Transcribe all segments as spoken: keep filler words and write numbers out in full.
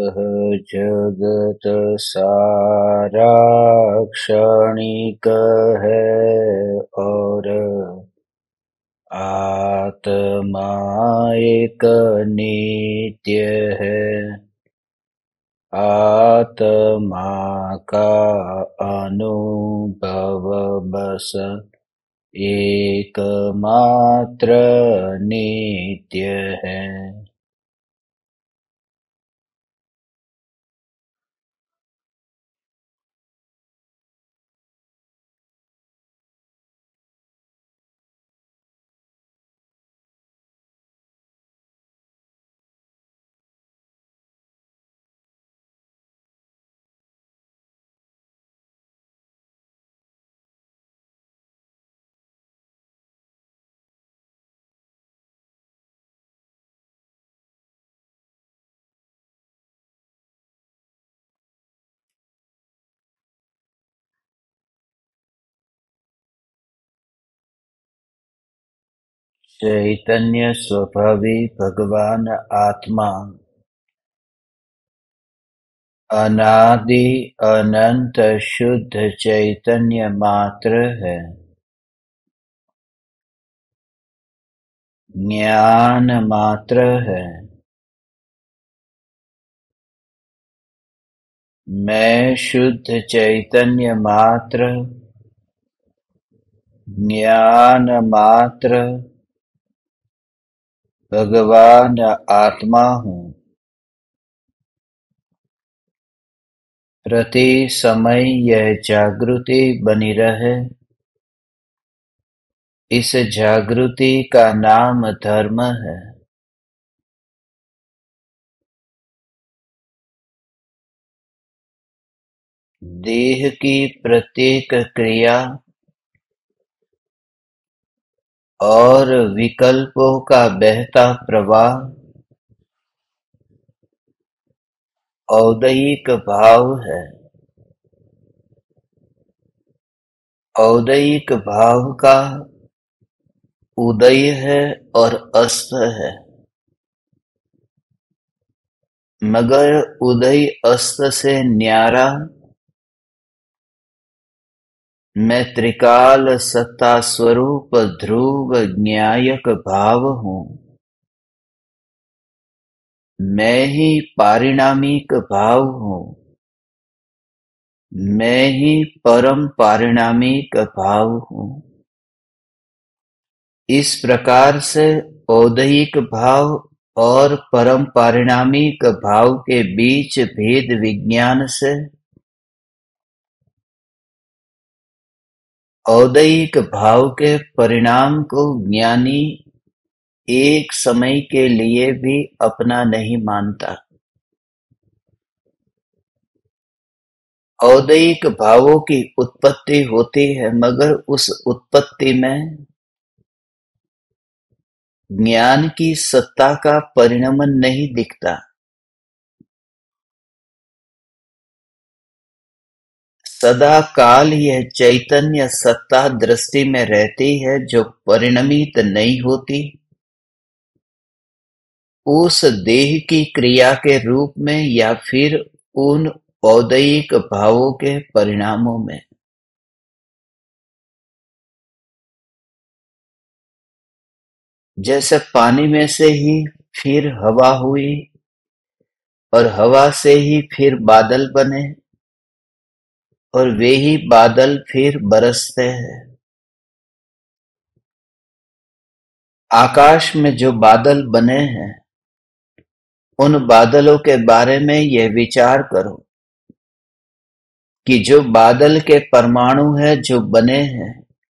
यह जगत सारा क्षणिक है और आत्मा एक नित्य है। आत्मा का अनुभव बस एकमात्र नित्य है। चैतन्य स्वभावी भगवान आत्मा अनादि अनंत शुद्ध चैतन्य मात्र है। ज्ञान मात्र है। मैं शुद्ध चैतन्य मात्र, ज्ञान मात्र भगवान आत्मा हूँ। प्रति समय यह जागृति बनी रहे, इस जागृति का नाम धर्म है। देह की प्रत्येक क्रिया और विकल्पों का बहता प्रवाह औदयिक भाव है। औदयिक भाव का उदय है और अस्त है, मगर उदय अस्त से न्यारा मैं त्रिकाल सत्ता स्वरूप ध्रुव ज्ञायक भाव हूँ। मैं ही पारिणामिक भाव हूँ। मैं ही परम पारिणामिक भाव हूँ। इस प्रकार से औदयिक भाव और परम पारिणामिक भाव के बीच भेद विज्ञान से औदयिक भाव के परिणाम को ज्ञानी एक समय के लिए भी अपना नहीं मानता। औदयिक भावों की उत्पत्ति होती है, मगर उस उत्पत्ति में ज्ञान की सत्ता का परिणमन नहीं दिखता। सदा काल यह चैतन्य सत्ता दृष्टि में रहती है, जो परिणमित नहीं होती। उस देह की क्रिया के रूप में या फिर उन औदयिक भावों के परिणामों में। जैसे पानी में से ही फिर हवा हुई और हवा से ही फिर बादल बने और वे ही बादल फिर बरसते हैं। आकाश में जो बादल बने हैं, उन बादलों के बारे में यह विचार करो कि जो बादल के परमाणु हैं जो बने हैं,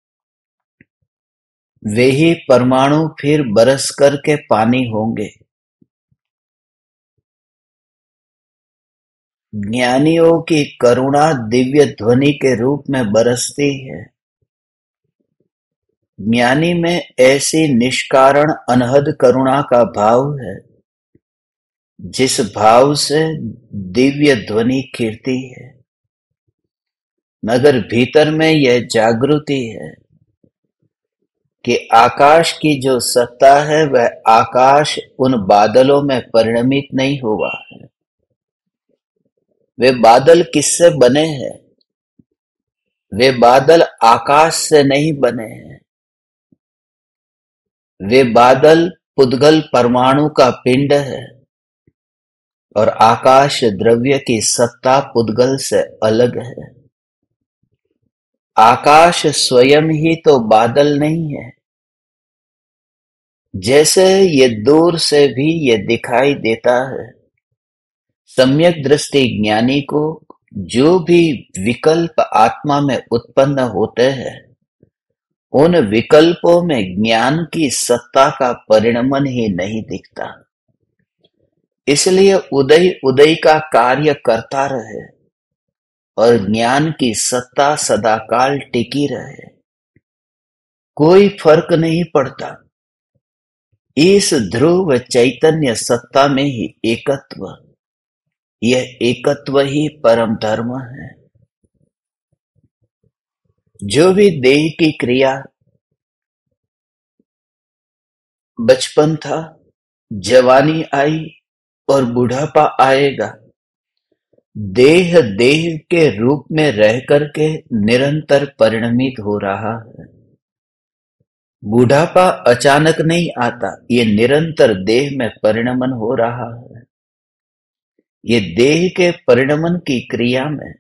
वे ही परमाणु फिर बरस करके पानी होंगे। ज्ञानियों की करुणा दिव्य ध्वनि के रूप में बरसती है। ज्ञानी में ऐसी निष्कारण अनहद करुणा का भाव है, जिस भाव से दिव्य ध्वनि खिलती है। मगर भीतर में यह जागृति है कि आकाश की जो सत्ता है, वह आकाश उन बादलों में परिणमित नहीं हुआ है। वे बादल किससे बने हैं? वे बादल आकाश से नहीं बने हैं। वे बादल पुद्गल परमाणु का पिंड है और आकाश द्रव्य की सत्ता पुद्गल से अलग है। आकाश स्वयं ही तो बादल नहीं है। जैसे ये दूर से भी ये दिखाई देता है, सम्यक दृष्टि ज्ञानी को जो भी विकल्प आत्मा में उत्पन्न होते हैं, उन विकल्पों में ज्ञान की सत्ता का परिणमन ही नहीं दिखता। इसलिए उदय उदय का कार्य करता रहे और ज्ञान की सत्ता सदाकाल टिकी रहे। कोई फर्क नहीं पड़ता। इस ध्रुव चैतन्य सत्ता में ही एकत्व, यह एकत्व ही परम धर्म है। जो भी देह की क्रिया, बचपन था, जवानी आई और बुढ़ापा आएगा, देह देह के रूप में रह करके निरंतर परिणमित हो रहा है। बुढ़ापा अचानक नहीं आता, ये निरंतर देह में परिणमन हो रहा है। ये देह के परिणमन की क्रिया में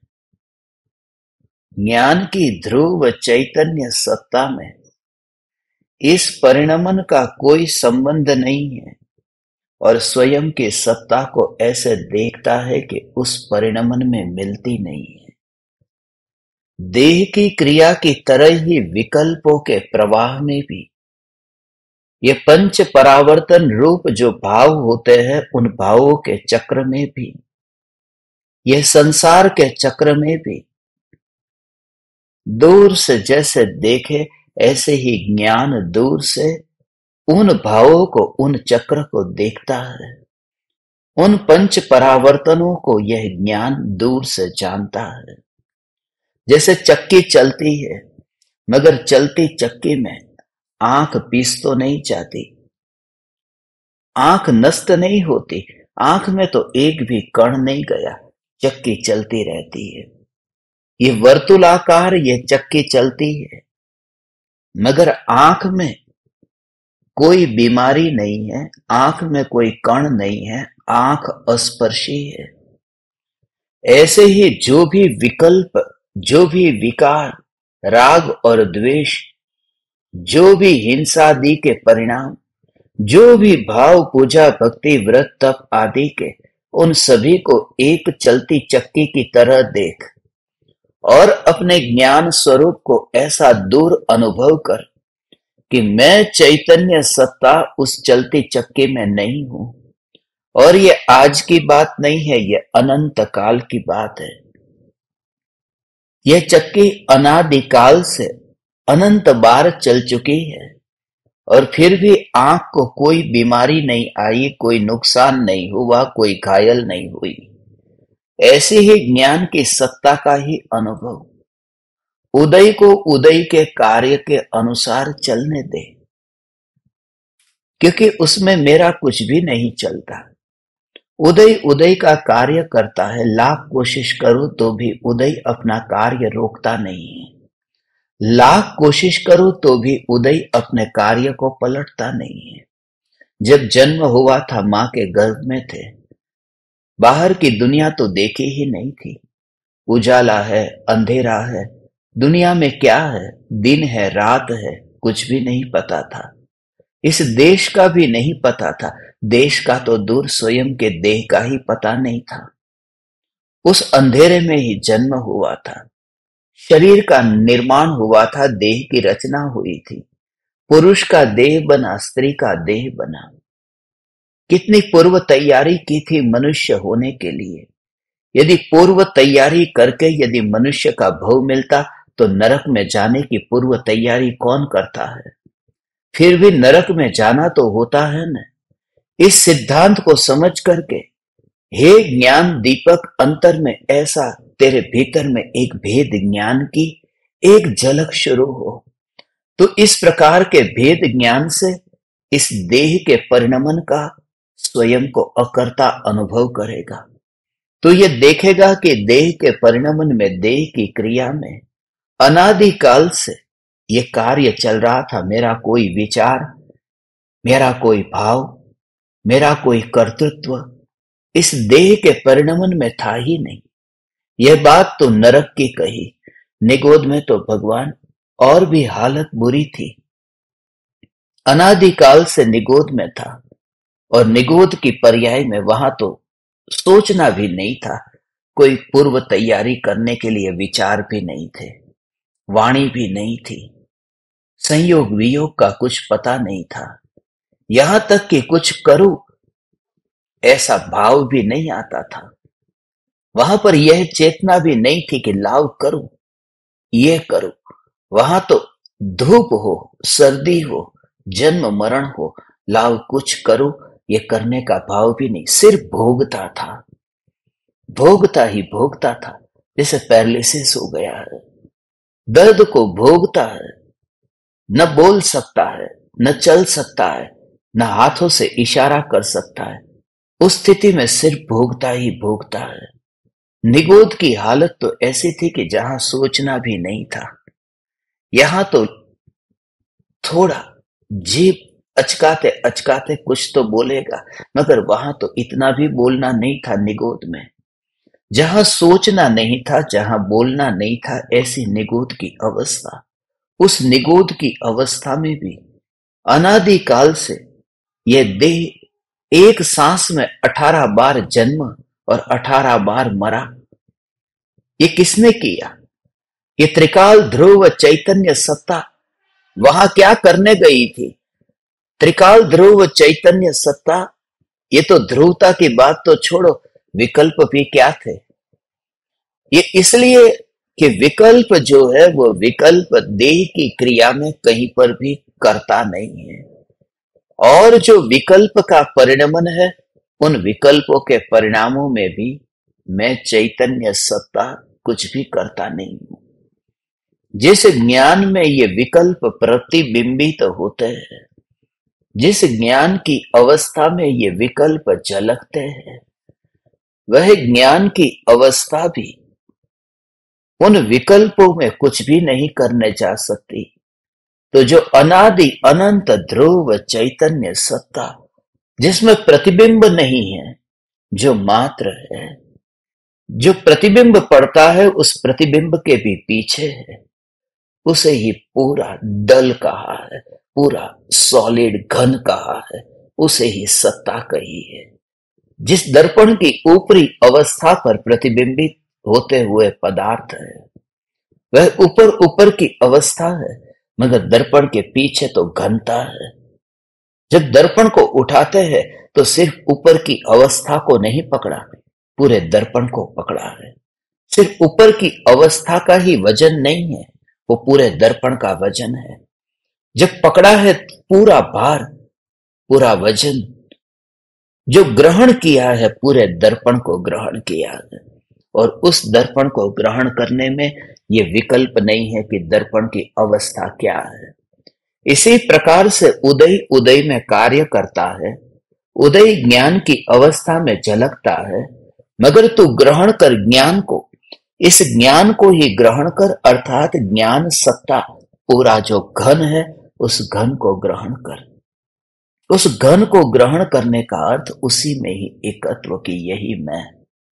ज्ञान की ध्रुव चैतन्य सत्ता में इस परिणमन का कोई संबंध नहीं है और स्वयं की सत्ता को ऐसे देखता है कि उस परिणमन में मिलती नहीं है। देह की क्रिया की तरह ही विकल्पों के प्रवाह में भी ये पंच परावर्तन रूप जो भाव होते हैं, उन भावों के चक्र में भी, यह संसार के चक्र में भी दूर से जैसे देखे ऐसे ही ज्ञान दूर से उन भावों को, उन चक्र को देखता है। उन पंच परावर्तनों को यह ज्ञान दूर से जानता है। जैसे चक्की चलती है, मगर चलती चक्की में आंख पीस तो नहीं जाती, आंख नष्ट नहीं होती, आंख में तो एक भी कण नहीं गया, चक्की चलती रहती है। ये वर्तुलाकार ये चक्की चलती है, मगर आंख में कोई बीमारी नहीं है, आंख में कोई कण नहीं है, आंख अस्पर्शी है। ऐसे ही जो भी विकल्प, जो भी विकार, राग और द्वेष, जो भी हिंसादि के परिणाम, जो भी भाव, पूजा, भक्ति, व्रत, तप आदि के, उन सभी को एक चलती चक्की की तरह देख और अपने ज्ञान स्वरूप को ऐसा दूर अनुभव कर कि मैं चैतन्य सत्ता उस चलती चक्की में नहीं हूं। और ये आज की बात नहीं है, ये अनंत काल की बात है। यह चक्की अनादिकाल से अनंत बार चल चुकी है और फिर भी आंख को कोई बीमारी नहीं आई, कोई नुकसान नहीं हुआ, कोई घायल नहीं हुई। ऐसे ही ज्ञान की सत्ता का ही अनुभव उदय को उदय के कार्य के अनुसार चलने दे, क्योंकि उसमें मेरा कुछ भी नहीं चलता। उदय उदय का कार्य करता है, लाख कोशिश करो तो भी उदय अपना कार्य रोकता नहीं है। लाख कोशिश करो तो भी उदय अपने कार्य को पलटता नहीं है। जब जन्म हुआ था, मां के गर्भ में थे, बाहर की दुनिया तो देखी ही नहीं थी। उजाला है, अंधेरा है, दुनिया में क्या है, दिन है, रात है, कुछ भी नहीं पता था। इस देश का भी नहीं पता था, देश का तो दूर, स्वयं के देह का ही पता नहीं था। उस अंधेरे में ही जन्म हुआ था, शरीर का निर्माण हुआ था, देह की रचना हुई थी, पुरुष का देह बना, स्त्री का देह बना। कितनी पूर्व तैयारी की थी मनुष्य होने के लिए। यदि पूर्व तैयारी करके यदि मनुष्य का भव मिलता तो नरक में जाने की पूर्व तैयारी कौन करता है? फिर भी नरक में जाना तो होता है न। इस सिद्धांत को समझ करके, हे ज्ञान दीपक, अंतर में ऐसा तेरे भीतर में एक भेद ज्ञान की एक झलक शुरू हो, तो इस प्रकार के भेद ज्ञान से इस देह के परिणमन का स्वयं को अकर्ता अनुभव करेगा। तो ये देखेगा कि देह के परिणमन में, देह की क्रिया में अनादिकाल से ये कार्य चल रहा था। मेरा कोई विचार, मेरा कोई भाव, मेरा कोई कर्तृत्व इस देह के परिणमन में था ही नहीं। यह बात तो नरक की कही, निगोद में तो भगवान और भी हालत बुरी थी। अनादिकाल से निगोद में था, और निगोद की पर्याय में वहां तो सोचना भी नहीं था, कोई पूर्व तैयारी करने के लिए विचार भी नहीं थे, वाणी भी नहीं थी, संयोग वियोग का कुछ पता नहीं था, यहां तक कि कुछ करूं ऐसा भाव भी नहीं आता था। वहां पर यह चेतना भी नहीं थी कि लाभ करूं, ये करूं। वहां तो धूप हो, सर्दी हो, जन्म मरण हो, लाभ कुछ करूं ये करने का भाव भी नहीं, सिर्फ भोगता था, भोगता ही भोगता था, जैसे पैरालिसिस हो गया है। दर्द को भोगता है, न बोल सकता है, न चल सकता है, न हाथों से इशारा कर सकता है। उस स्थिति में सिर्फ भोगता ही भोगता है। निगोद की हालत तो ऐसी थी कि जहां सोचना भी नहीं था। यहां तो थोड़ा जीभ अचकाते अचकाते कुछ तो बोलेगा, मगर वहां तो इतना भी बोलना नहीं था। निगोद में जहां सोचना नहीं था, जहां बोलना नहीं था, ऐसी निगोद की अवस्था। उस निगोद की अवस्था में भी अनादिकाल से यह देह एक सांस में अठारह बार जन्म और अठारह बार मरा। ये किसने किया? ये त्रिकाल ध्रुव चैतन्य सत्ता वहां क्या करने गई थी? त्रिकाल ध्रुव चैतन्य सत्ता, ये तो ध्रुवता की बात तो छोड़ो, विकल्प भी क्या थे? ये इसलिए कि विकल्प जो है वो विकल्प देह की क्रिया में कहीं पर भी करता नहीं है, और जो विकल्प का परिणमन है उन विकल्पों के परिणामों में भी मैं चैतन्य सत्ता कुछ भी करता नहीं हूं। जिस ज्ञान में ये विकल्प प्रतिबिंबित तो होते हैं, जिस ज्ञान की अवस्था में ये विकल्प झलकते हैं, वह ज्ञान की अवस्था भी उन विकल्पों में कुछ भी नहीं करने जा सकती। तो जो अनादि अनंत ध्रुव चैतन्य सत्ता, जिसमें प्रतिबिंब नहीं है, जो मात्र है, जो प्रतिबिंब पड़ता है उस प्रतिबिंब के भी पीछे है, उसे ही पूरा डल कहा है, पूरा सॉलिड घन कहा है, उसे ही सत्ता कही है। जिस दर्पण की ऊपरी अवस्था पर प्रतिबिंबित होते हुए पदार्थ है, वह ऊपर ऊपर की अवस्था है, मगर दर्पण के पीछे तो घनता है। जब दर्पण को उठाते हैं तो सिर्फ ऊपर की अवस्था को नहीं पकड़ा, पूरे दर्पण को पकड़ा है। सिर्फ ऊपर की अवस्था का ही वजन नहीं है, वो पूरे दर्पण का वजन है। जब पकड़ा है पूरा भार, पूरा वजन, जो ग्रहण किया है पूरे दर्पण को ग्रहण किया है, और उस दर्पण को ग्रहण करने में ये विकल्प नहीं है कि दर्पण की अवस्था क्या है। इसी प्रकार से उदय उदय में कार्य करता है, उदय ज्ञान की अवस्था में झलकता है, मगर तू ग्रहण कर ज्ञान को, इस ज्ञान को ही ग्रहण कर, अर्थात ज्ञान सत्ता पूरा जो घन है उस घन को ग्रहण कर। उस घन को ग्रहण करने का अर्थ उसी में ही एकत्व की, यही मैं,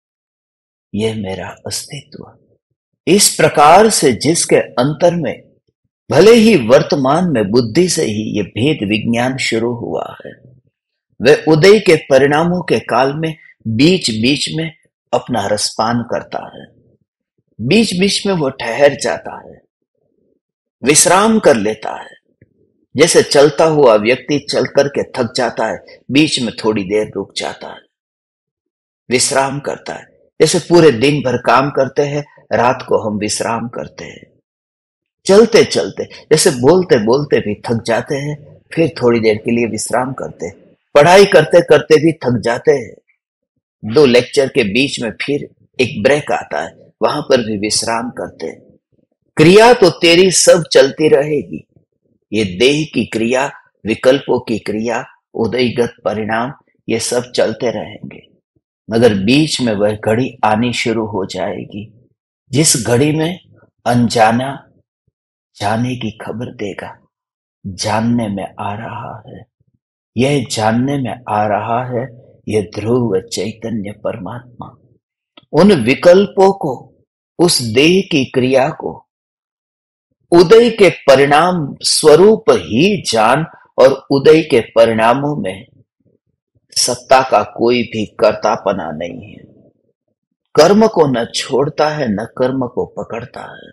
यह मेरा अस्तित्व। इस प्रकार से जिसके अंतर में भले ही वर्तमान में बुद्धि से ही ये भेद विज्ञान शुरू हुआ है, वह उदय के परिणामों के काल में बीच बीच में अपना रसपान करता है, बीच बीच में वो ठहर जाता है, विश्राम कर लेता है। जैसे चलता हुआ व्यक्ति चल करके थक जाता है, बीच में थोड़ी देर रुक जाता है, विश्राम करता है। जैसे पूरे दिन भर काम करते हैं, रात को हम विश्राम करते हैं। चलते चलते, जैसे बोलते बोलते भी थक जाते हैं, फिर थोड़ी देर के लिए विश्राम करते हैं। पढ़ाई करते करते भी थक जाते हैं, दो लेक्चर के बीच में फिर एक ब्रेक आता है, वहां पर भी विश्राम करते हैं। क्रिया तो तेरी सब चलती रहेगी, ये देह की क्रिया, विकल्पों की क्रिया, उदयगत परिणाम, ये सब चलते रहेंगे। मगर बीच में वह घड़ी आनी शुरू हो जाएगी जिस घड़ी में अनजाना जाने की खबर देगा, जानने में आ रहा है, यह जानने में आ रहा है, यह ध्रुव चैतन्य परमात्मा उन विकल्पों को, उस देह की क्रिया को उदय के परिणाम स्वरूप ही जान, और उदय के परिणामों में सत्ता का कोई भी कर्तापना नहीं है। कर्म को न छोड़ता है, न कर्म को पकड़ता है।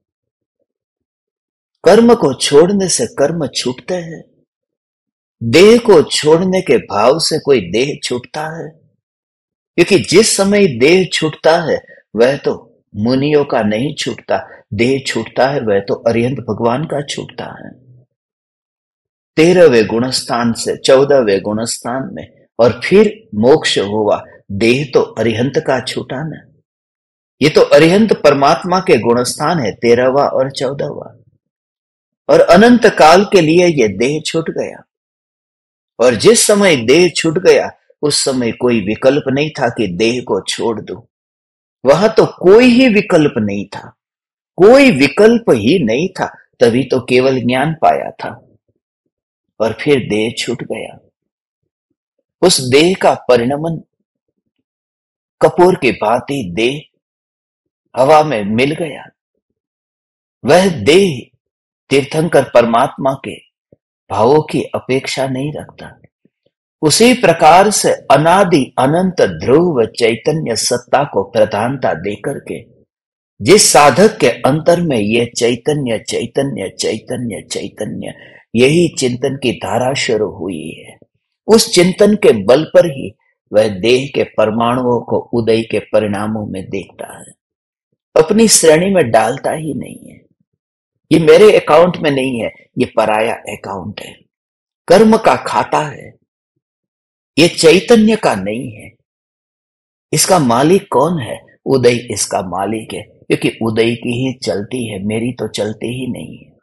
कर्म को छोड़ने से कर्म छूटते हैं। देह को छोड़ने के भाव से कोई देह छूटता है? क्योंकि जिस समय देह छूटता है वह तो मुनियों का नहीं छूटता, देह छूटता है वह तो अरिहंत भगवान का छूटता है। तेरहवें गुणस्थान से चौदहवें गुणस्थान में और फिर मोक्ष हुआ, देह तो अरिहंत का छूटा ना। ये तो अरिहंत परमात्मा के गुणस्थान है, तेरहवा और चौदहवा, और अनंत काल के लिए ये देह छूट गया। और जिस समय देह छूट गया उस समय कोई विकल्प नहीं था कि देह को छोड़ दूं। वहां तो कोई ही विकल्प नहीं था, कोई विकल्प ही नहीं था, तभी तो केवल ज्ञान पाया था। और फिर देह छूट गया। उस देह का परिणमन कपूर की भांति देह हवा में मिल गया। वह देह तीर्थंकर परमात्मा के भावों की अपेक्षा नहीं रखता। उसी प्रकार से अनादि अनंत ध्रुव चैतन्य सत्ता को प्रधानता देकर के जिस साधक के अंतर में ये चैतन्य चैतन्य चैतन्य चैतन्य यही चिंतन की धारा शुरू हुई है, उस चिंतन के बल पर ही वह देह के परमाणुओं को उदय के परिणामों में देखता है, अपनी श्रेणी में डालता ही नहीं है। ये मेरे अकाउंट में नहीं है, ये पराया अकाउंट है, कर्म का खाता है, ये चैतन्य का नहीं है। इसका मालिक कौन है? उदय इसका मालिक है, क्योंकि उदय की ही चलती है, मेरी तो चलती ही नहीं है।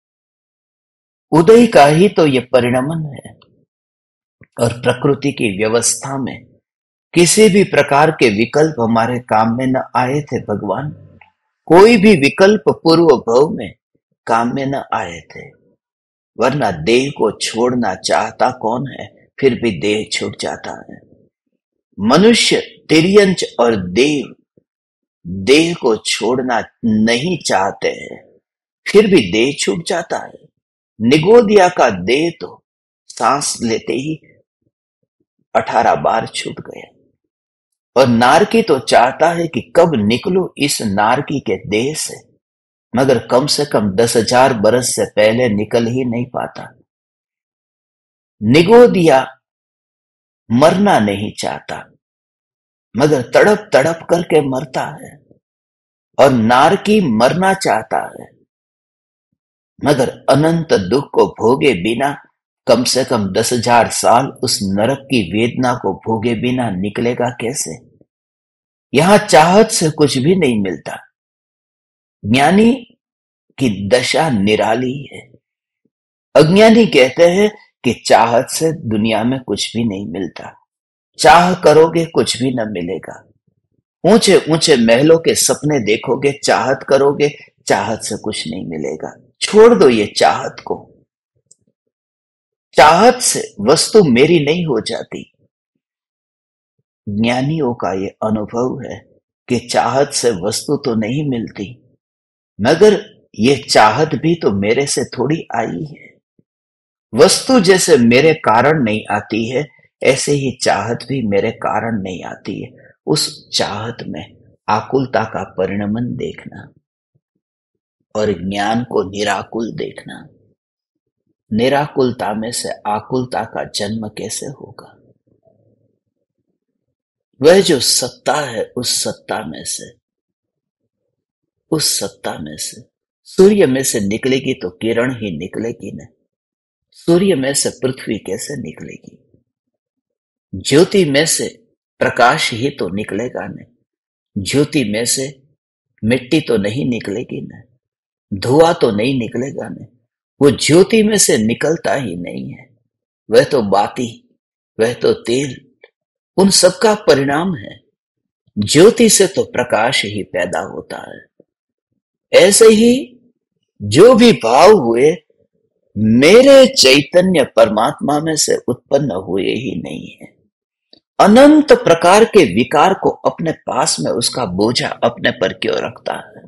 उदय का ही तो ये परिणमन है। और प्रकृति की व्यवस्था में किसी भी प्रकार के विकल्प हमारे काम में न आए थे भगवान, कोई भी विकल्प पूर्व भव में काम में न आए थे, वरना देह को छोड़ना चाहता कौन है? फिर भी देह छूट जाता है। मनुष्य, तिर्यंच और देव देह को छोड़ना नहीं चाहते हैं, फिर भी देह छूट जाता है। निगोदिया का देह तो सांस लेते ही अठारह बार छूट गया, और नारकी तो चाहता है कि कब निकलूं इस नारकी के देह से, मगर कम से कम दस हजार बरस से पहले निकल ही नहीं पाता। निगोदिया मरना नहीं चाहता, मगर तड़प तड़प करके मरता है, और नारकी मरना चाहता है, मगर अनंत दुख को भोगे बिना कम से कम दस हजार साल उस नरक की वेदना को भोगे बिना निकलेगा कैसे? यहां चाहत से कुछ भी नहीं मिलता। ज्ञानी की दशा निराली है। अज्ञानी कहते हैं कि चाहत से दुनिया में कुछ भी नहीं मिलता, चाह करोगे कुछ भी न मिलेगा। ऊंचे ऊंचे महलों के सपने देखोगे, चाहत करोगे, चाहत से कुछ नहीं मिलेगा। छोड़ दो ये चाहत को। चाहत से वस्तु मेरी नहीं हो जाती। ज्ञानियों का ये अनुभव है कि चाहत से वस्तु तो नहीं मिलती, मगर ये चाहत भी तो मेरे से थोड़ी आई है। वस्तु जैसे मेरे कारण नहीं आती है, ऐसे ही चाहत भी मेरे कारण नहीं आती है। उस चाहत में आकुलता का परिणमन देखना और ज्ञान को निराकुल देखना। निराकुलता में से आकुलता का जन्म कैसे होगा? वह जो सत्ता है, उस सत्ता में से उस सत्ता में से सूर्य में से निकलेगी तो किरण ही निकलेगी न। सूर्य में से पृथ्वी कैसे निकलेगी? ज्योति में से प्रकाश ही तो निकलेगा न। ज्योति में से मिट्टी तो नहीं निकलेगी न, धुआं तो नहीं निकलेगा न। वो ज्योति में से निकलता ही नहीं है। वह तो बाती, वह तो तेल, उन सबका परिणाम है। ज्योति से तो प्रकाश ही पैदा होता है। ऐसे ही जो भी भाव हुए मेरे चैतन्य परमात्मा में से उत्पन्न हुए ही नहीं है। अनंत प्रकार के विकार को अपने पास में उसका बोझा अपने पर क्यों रखता है?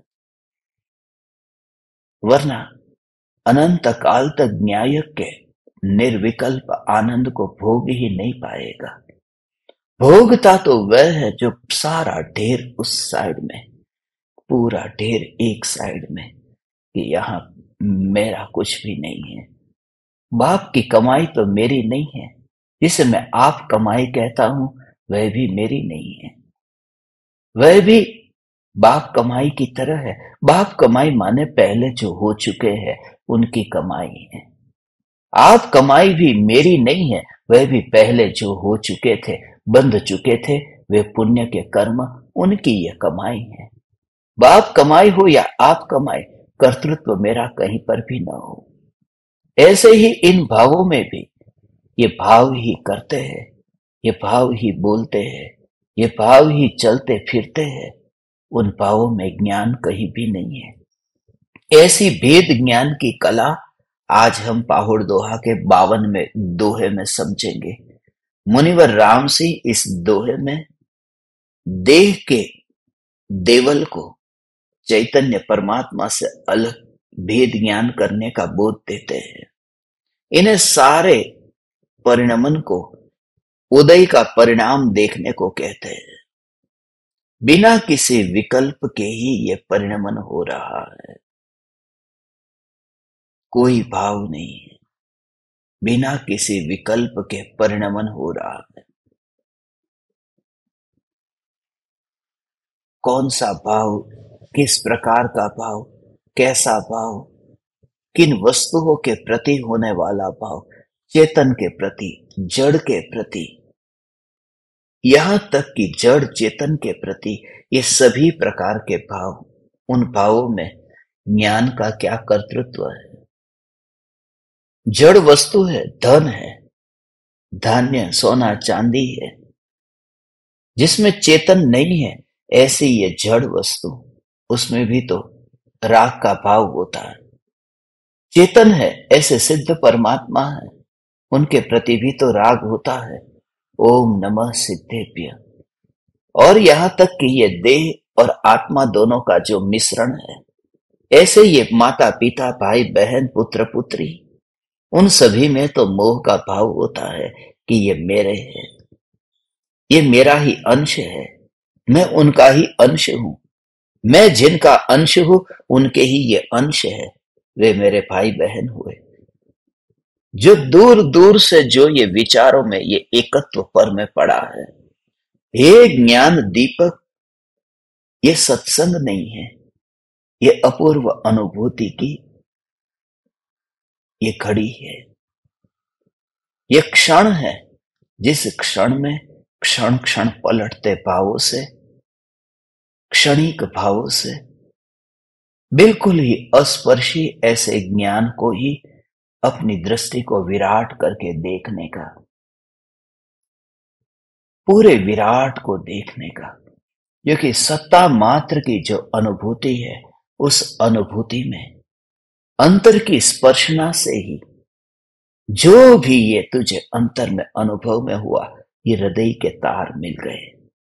वरना अनंत काल तक न्यायक के निर्विकल्प आनंद को भोग ही नहीं पाएगा। भोगता तो वह है जो सारा ढेर उस साइड में, पूरा ढेर एक साइड में, कि यहां मेरा कुछ भी नहीं है। बाप की कमाई तो मेरी नहीं है, जिसे मैं आप कमाई कहता हूं वह भी मेरी नहीं है, वह भी बाप कमाई की तरह है। बाप कमाई माने पहले जो हो चुके हैं उनकी कमाई है। आप कमाई भी मेरी नहीं है, वह भी पहले जो हो चुके थे, बंध चुके थे, वे पुण्य के कर्म, उनकी यह कमाई है। बाप कमाई हो या आप कमाई, कर्तृत्व मेरा कहीं पर भी न हो। ऐसे ही इन भावों में भी ये भाव ही करते हैं, ये भाव ही बोलते हैं, ये भाव ही चलते फिरते हैं। उन भावों में ज्ञान कहीं भी नहीं है। ऐसी भेद ज्ञान की कला आज हम पाहुड़ दोहा के बावन में दोहे में समझेंगे। मुनिवर राम सिंह इस दोहे में देह के देवल को चैतन्य परमात्मा से अलग भेद ज्ञान करने का बोध देते हैं। इन्हें सारे परिणमन को उदय का परिणाम देखने को कहते हैं। बिना किसी विकल्प के ही ये परिणमन हो रहा है, कोई भाव नहीं है, बिना किसी विकल्प के परिणमन हो रहा है। कौन सा भाव, किस प्रकार का भाव, कैसा भाव, किन वस्तुओं के प्रति होने वाला भाव, चेतन के प्रति, जड़ के प्रति, यहां तक कि जड़ चेतन के प्रति, ये सभी प्रकार के भाव, उन भावों में ज्ञान का क्या कर्तृत्व है? जड़ वस्तु है, धन है, धान्य, सोना, चांदी है, जिसमें चेतन नहीं है, ऐसी ये जड़ वस्तु, उसमें भी तो राग का भाव होता है। चेतन है, ऐसे सिद्ध परमात्मा है, उनके प्रति भी तो राग होता है। ओम नमः सिद्धेभ्य। और यहां तक कि ये देह और आत्मा दोनों का जो मिश्रण है, ऐसे ये माता पिता, भाई बहन, पुत्र पुत्री, उन सभी में तो मोह का भाव होता है कि ये मेरे है, ये मेरा ही अंश है, मैं उनका ही अंश हूं, मैं जिनका अंश हूं उनके ही ये अंश है, वे मेरे भाई बहन हुए। जो दूर दूर से जो ये विचारों में ये एकत्व पर में पड़ा है, हे ज्ञान दीपक, ये सत्संग नहीं है, ये अपूर्व अनुभूति की ये घड़ी है, ये क्षण है, जिस क्षण में क्षण क्षण पलटते भावों से, क्षणिक भावों से, बिल्कुल ही अस्पर्शी ऐसे ज्ञान को ही अपनी दृष्टि को विराट करके देखने का, पूरे विराट को देखने का, क्योंकि सत्ता मात्र की जो अनुभूति है, उस अनुभूति में अंतर की स्पर्शना से ही जो भी ये तुझे अंतर में अनुभव में हुआ, ये हृदय के तार मिल गए।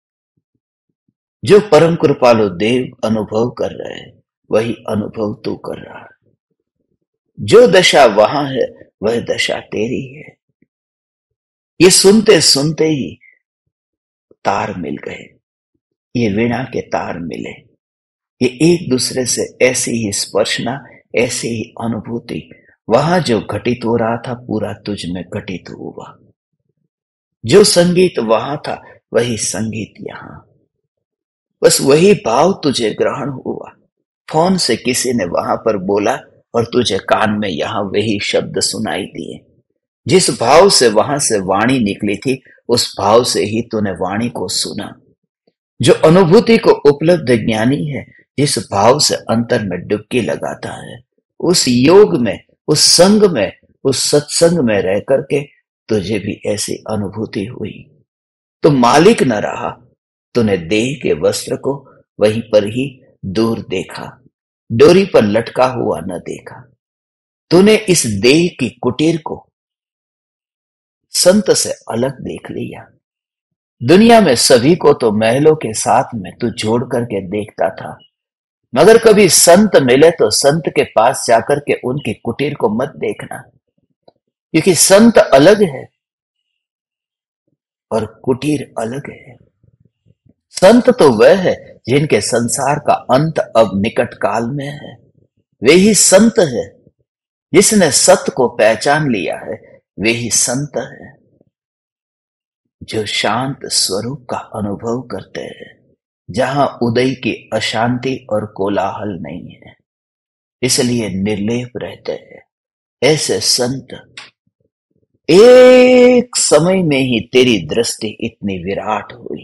जो परम कृपालु देव अनुभव कर रहे हैं, वही अनुभव तू कर रहा है। जो दशा वहां है, वह दशा तेरी है। ये सुनते सुनते ही तार मिल गए, ये वीणा के तार मिले, ये एक दूसरे से ऐसी ही स्पर्शना, ऐसी ही अनुभूति, वहां जो घटित हो रहा था पूरा तुझ में घटित हुआ। जो संगीत वहां था वही संगीत यहां, बस वही भाव तुझे ग्रहण हुआ। फोन से किसी ने वहां पर बोला और तुझे कान में यहां वही शब्द सुनाई दिए। जिस भाव से वहां से वाणी निकली थी, उस भाव से ही तूने वाणी को सुना। जो अनुभूति को उपलब्ध ज्ञानी है, जिस भाव से अंतर में डुबकी लगाता है, उस योग में, उस संग में, उस सत्संग में रह करके तुझे भी ऐसी अनुभूति हुई। तो मालिक न रहा, तूने देह के वस्त्र को वहीं पर ही दूर देखा, डोरी पर लटका हुआ न देखा। तूने इस देह की कुटीर को संत से अलग देख लिया। दुनिया में सभी को तो महलों के साथ में तू जोड़ करके देखता था, मगर कभी संत मिले तो संत के पास जाकर के उनकी कुटीर को मत देखना, क्योंकि संत अलग है और कुटीर अलग है। संत तो वह है जिनके संसार का अंत अब निकट काल में है। वे ही संत है। जिसने सत्य को पहचान लिया है वे ही संत है, जो शांत स्वरूप का अनुभव करते हैं, जहां उदय की अशांति और कोलाहल नहीं है, इसलिए निर्लेप रहते हैं। ऐसे संत एक समय में ही तेरी दृष्टि इतनी विराट हुई।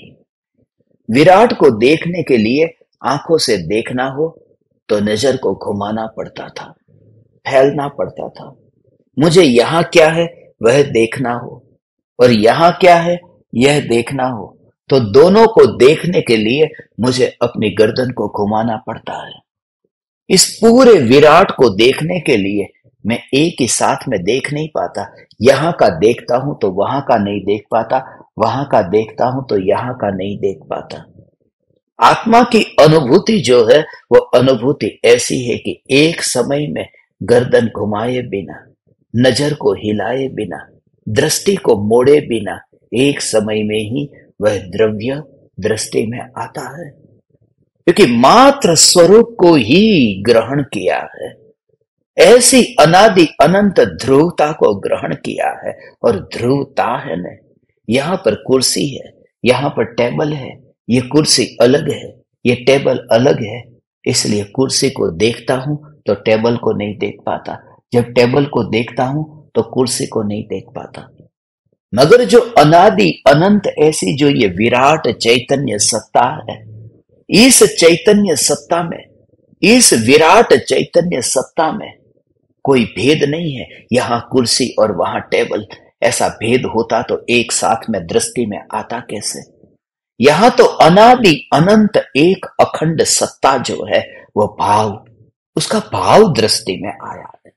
विराट को देखने के लिए आंखों से देखना हो तो नजर को घुमाना पड़ता था, फैलना पड़ता था। मुझे यहां क्या है वह देखना हो और यहां क्या है यह देखना हो, तो दोनों को देखने के लिए मुझे अपनी गर्दन को घुमाना पड़ता है। इस पूरे विराट को देखने के लिए मैं एक ही साथ में देख नहीं पाता। यहां का देखता हूं तो वहां का नहीं देख पाता, वहां का देखता हूं तो यहां का नहीं देख पाता। आत्मा की अनुभूति जो है वो अनुभूति ऐसी है कि एक समय में गर्दन घुमाए बिना, नजर को हिलाए बिना, दृष्टि को मोड़े बिना एक समय में ही वह द्रव्य दृष्टि में आता है, क्योंकि मात्र स्वरूप को ही ग्रहण किया है। ऐसी अनादि अनंत ध्रुवता को ग्रहण किया है। और ध्रुवता है न, यहां पर कुर्सी है, यहां पर टेबल है, ये कुर्सी अलग है, ये टेबल अलग है, इसलिए कुर्सी को देखता हूं तो टेबल को नहीं देख पाता, जब टेबल को देखता हूं तो कुर्सी को नहीं देख पाता। मगर जो अनादि अनंत ऐसी जो ये विराट चैतन्य सत्ता है, इस चैतन्य सत्ता में, इस विराट चैतन्य सत्ता में कोई भेद नहीं है। यहां कुर्सी और वहां टेबल, ऐसा भेद होता तो एक साथ में दृष्टि में आता कैसे। यहां तो अनादि अनंत एक अखंड सत्ता जो है वो भाव, उसका भाव दृष्टि में आया है।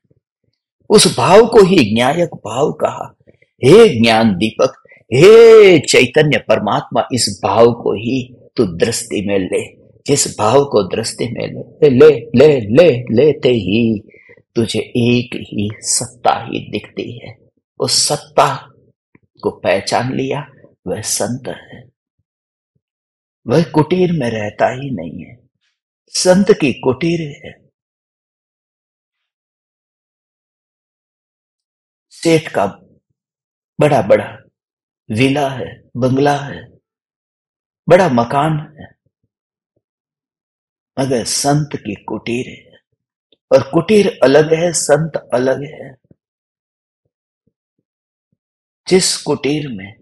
उस भाव को ही ज्ञायक भाव कहा। हे ज्ञान दीपक, हे चैतन्य परमात्मा, इस भाव को ही तू दृष्टि में ले। जिस भाव को दृष्टि में ले ले ले ले लेते ही तुझे एक ही सत्ता ही दिखती है। उस सत्ता को पहचान लिया, वह संत है। वह कुटीर में रहता ही नहीं है, संत की कुटीर है। सेठ का बड़ा बड़ा विला है, बंगला है, बड़ा मकान है, मगर संत की कुटीर है। और कुटीर अलग है, संत अलग है। जिस कुटीर में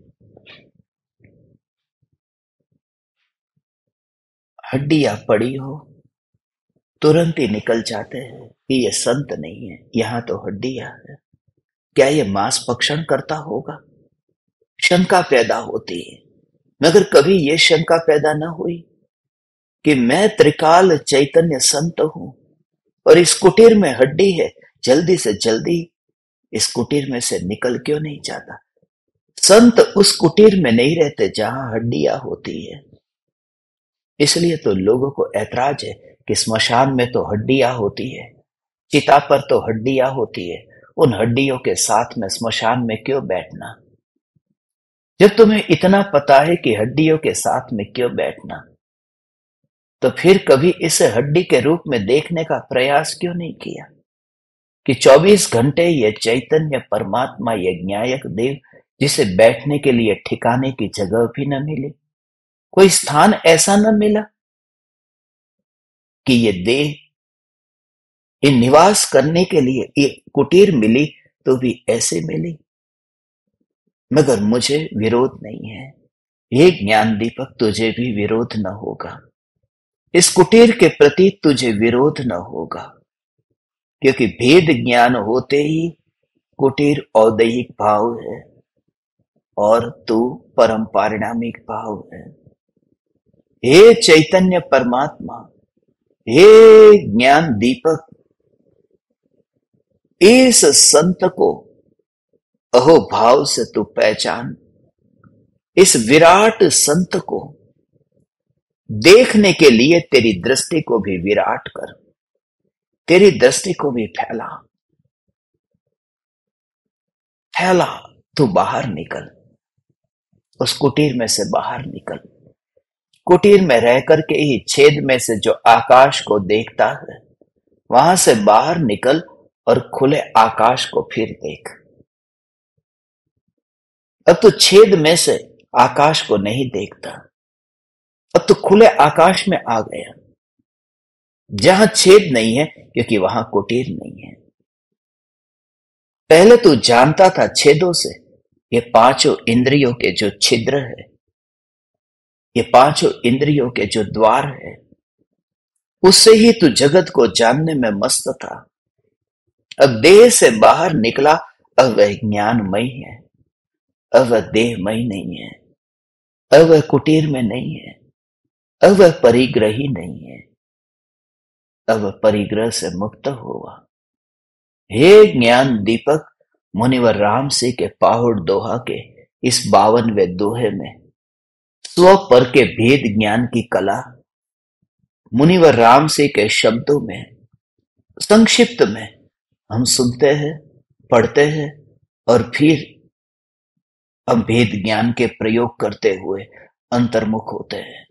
हड्डियां पड़ी हो तुरंत ही निकल जाते हैं कि ये संत नहीं है, यहां तो हड्डियां है। क्या ये मांस भक्षण करता होगा? शंका पैदा होती है। मगर कभी ये शंका पैदा न हुई कि मैं त्रिकाल चैतन्य संत हूं और इस कुटीर में हड्डी है, जल्दी से जल्दी इस कुटीर में से निकल क्यों नहीं जाता। संत उस कुटीर में नहीं रहते जहां हड्डियां होती है। इसलिए तो लोगों को ऐतराज है कि स्मशान में तो हड्डियां होती है, चिता पर तो हड्डियां होती है, उन हड्डियों के साथ में स्मशान में क्यों बैठना। जब तुम्हें इतना पता है कि हड्डियों के साथ में क्यों बैठना, तो फिर कभी इसे हड्डी के रूप में देखने का प्रयास क्यों नहीं किया कि चौबीस घंटे ये चैतन्य परमात्मा, ये ज्ञायक देव, जिसे बैठने के लिए ठिकाने की जगह भी न मिली, कोई स्थान ऐसा न मिला कि ये देह, ये निवास करने के लिए ये कुटीर मिली तो भी ऐसे मिली। मगर मुझे विरोध नहीं है। ये ज्ञान दीपक, तुझे भी विरोध न होगा, इस कुटीर के प्रति तुझे विरोध न होगा, क्योंकि भेद ज्ञान होते ही कुटीर औदैहिक भाव है और तू परम पारिणामिक भाव है। हे चैतन्य परमात्मा, हे ज्ञान दीपक, इस संत को अहो भाव से तू पहचान। इस विराट संत को देखने के लिए तेरी दृष्टि को भी विराट कर, तेरी दृष्टि को भी फैला फैला तू बाहर निकल, उस कुटीर में से बाहर निकल। कुटीर में रह करके ही छेद में से जो आकाश को देखता है, वहां से बाहर निकल और खुले आकाश को फिर देख। अब तो छेद में से आकाश को नहीं देखता, अब तो खुले आकाश में आ गया, जहां छेद नहीं है, क्योंकि वहां कुटीर नहीं है। पहले तो जानता था छेदों से, ये पांचों इंद्रियों के जो छिद्र है, ये पांचों इंद्रियों के जो द्वार है, उससे ही तू जगत को जानने में मस्त था। अब देह से बाहर निकला, अब वह ज्ञानमय है, अब वह देहमय नहीं है, अब वह कुटीर में नहीं है, अब वह परिग्रही नहीं है, अब वह परिग्रह से मुक्त हुआ। हे ज्ञान दीपक, मुनिवर राम सिंह के पाहुड़ दोहा के इस बावनवें दोहे में स्व पर के भेद ज्ञान की कला मुनिवर राम सिंह के शब्दों में संक्षिप्त में हम सुनते हैं, पढ़ते हैं और फिर हम भेद ज्ञान के प्रयोग करते हुए अंतर्मुख होते हैं।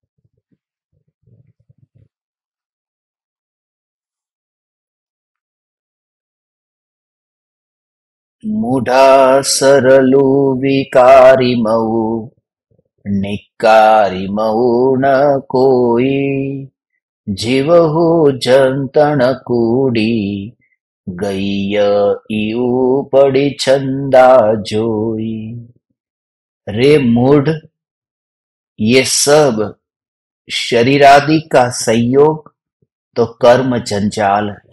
मूढ़ा सरलु विकारी मऊ, निकारी मऊ न कोई, जीवहु जंतन कूड़ी, गैय इऊ पड़ी छंदा जोई। रे मूढ़, ये सब शरीर आदि का संयोग तो कर्म जंजाल है,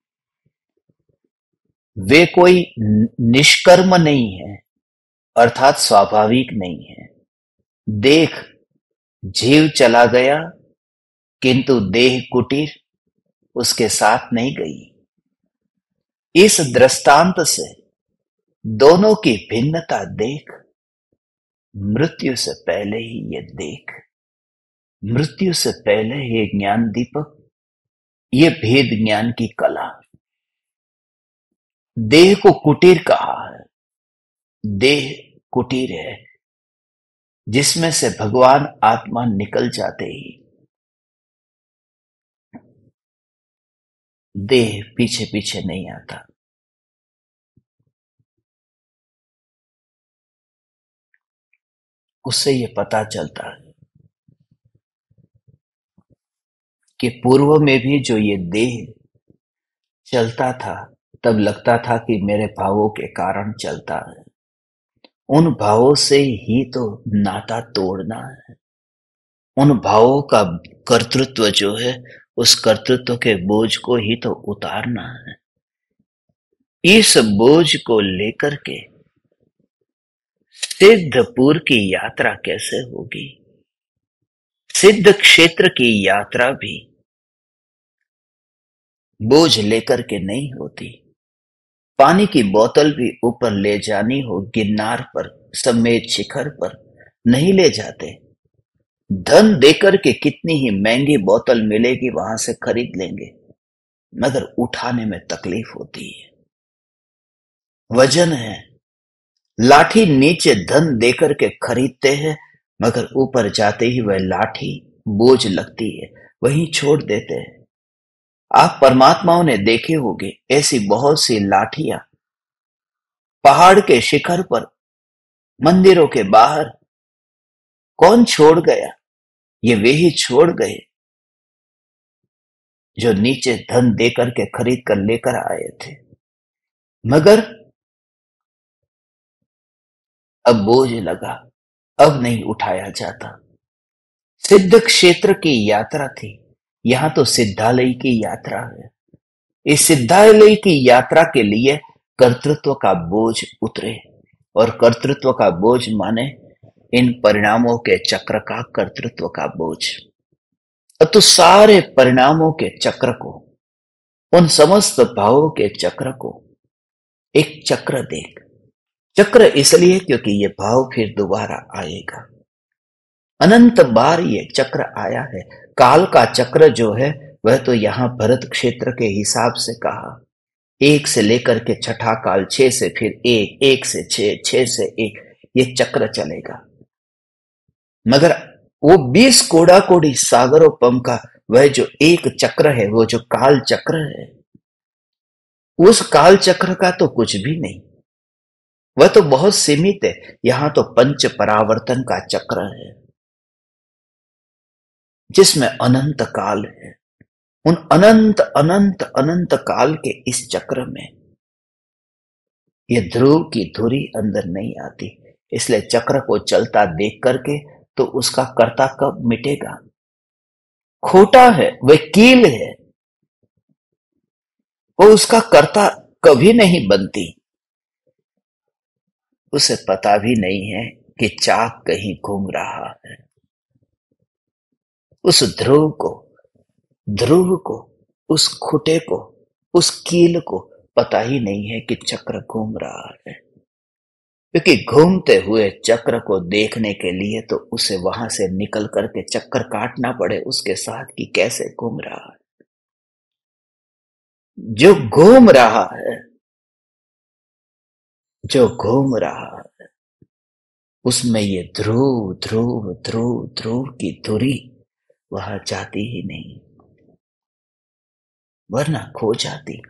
वे कोई निष्कर्म नहीं है, अर्थात स्वाभाविक नहीं है। देख, जीव चला गया, किंतु देह कुटीर उसके साथ नहीं गई। इस दृष्टांत से दोनों की भिन्नता देख, मृत्यु से पहले ही ये देख, मृत्यु से पहले ये ज्ञान दीपक, ये भेद ज्ञान की कला। देह को कुटीर कहा है, देह कुटीर है जिसमें से भगवान आत्मा निकल जाते ही देह पीछे पीछे नहीं आता। उससे ये पता चलता है कि पूर्व में भी जो ये देह चलता था, तब लगता था कि मेरे भावों के कारण चलता है। उन भावों से ही तो नाता तोड़ना है, उन भावों का कर्तृत्व जो है, उस कर्तृत्व के बोझ को ही तो उतारना है। इस बोझ को लेकर के सिद्धपुर की यात्रा कैसे होगी? सिद्ध क्षेत्र की यात्रा भी बोझ लेकर के नहीं होती। पानी की बोतल भी ऊपर ले जानी हो, गिरनार पर, समेत शिखर पर नहीं ले जाते। धन देकर के कितनी ही महंगी बोतल मिलेगी, वहां से खरीद लेंगे, मगर उठाने में तकलीफ होती है, वजन है। लाठी नीचे धन देकर के खरीदते हैं, मगर ऊपर जाते ही वह लाठी बोझ लगती है, वहीं छोड़ देते हैं। आप परमात्माओं ने देखे होंगे ऐसी बहुत सी लाठियां पहाड़ के शिखर पर, मंदिरों के बाहर। कौन छोड़ गया? ये वे ही छोड़ गए जो नीचे धन देकर के खरीद कर लेकर आए थे, मगर अब बोझ लगा, अब नहीं उठाया जाता। सिद्ध क्षेत्र की यात्रा थी, यहां तो सिद्धालय की यात्रा है। इस सिद्धालय की यात्रा के लिए कर्तृत्व का बोझ उतरे और कर्तृत्व का बोझ माने इन परिणामों के चक्र का कर्तृत्व का बोझ। अब तो सारे परिणामों के चक्र को, उन समस्त भावों के चक्र को एक चक्र देख। चक्र इसलिए क्योंकि ये भाव फिर दोबारा आएगा। अनंत बार ये चक्र आया है। काल का चक्र जो है वह तो यहां भरत क्षेत्र के हिसाब से कहा, एक से लेकर के छठा काल, छह से फिर एक, एक से छह, छह से एक, ये चक्र चलेगा। मगर वो बीस कोड़ा कोड़ी सागरोपम का वह जो एक चक्र है, वो जो काल चक्र है, उस काल चक्र का तो कुछ भी नहीं, वह तो बहुत सीमित है। यहां तो पंच परावर्तन का चक्र है जिसमें अनंत काल है। उन अनंत अनंत अनंत काल के इस चक्र में ये ध्रुव की धुरी अंदर नहीं आती। इसलिए चक्र को चलता देख करके तो उसका कर्ता कब मिटेगा? खोटा है, वह कील है, वो उसका कर्ता कभी नहीं बनती। उसे पता भी नहीं है कि चाक कहीं घूम रहा है। उस ध्रुव को, ध्रुव को, उस खुटे को, उस कील को पता ही नहीं है कि चक्र घूम रहा है। क्योंकि घूमते हुए चक्र को देखने के लिए तो उसे वहां से निकल करके चक्कर काटना पड़े उसके साथ कि कैसे घूम रहा है। जो घूम रहा है, जो घूम रहा है, उसमें ये ध्रुव ध्रुव ध्रुव ध्रुव की धुरी वहां जाती ही नहीं, वरना खो जाती,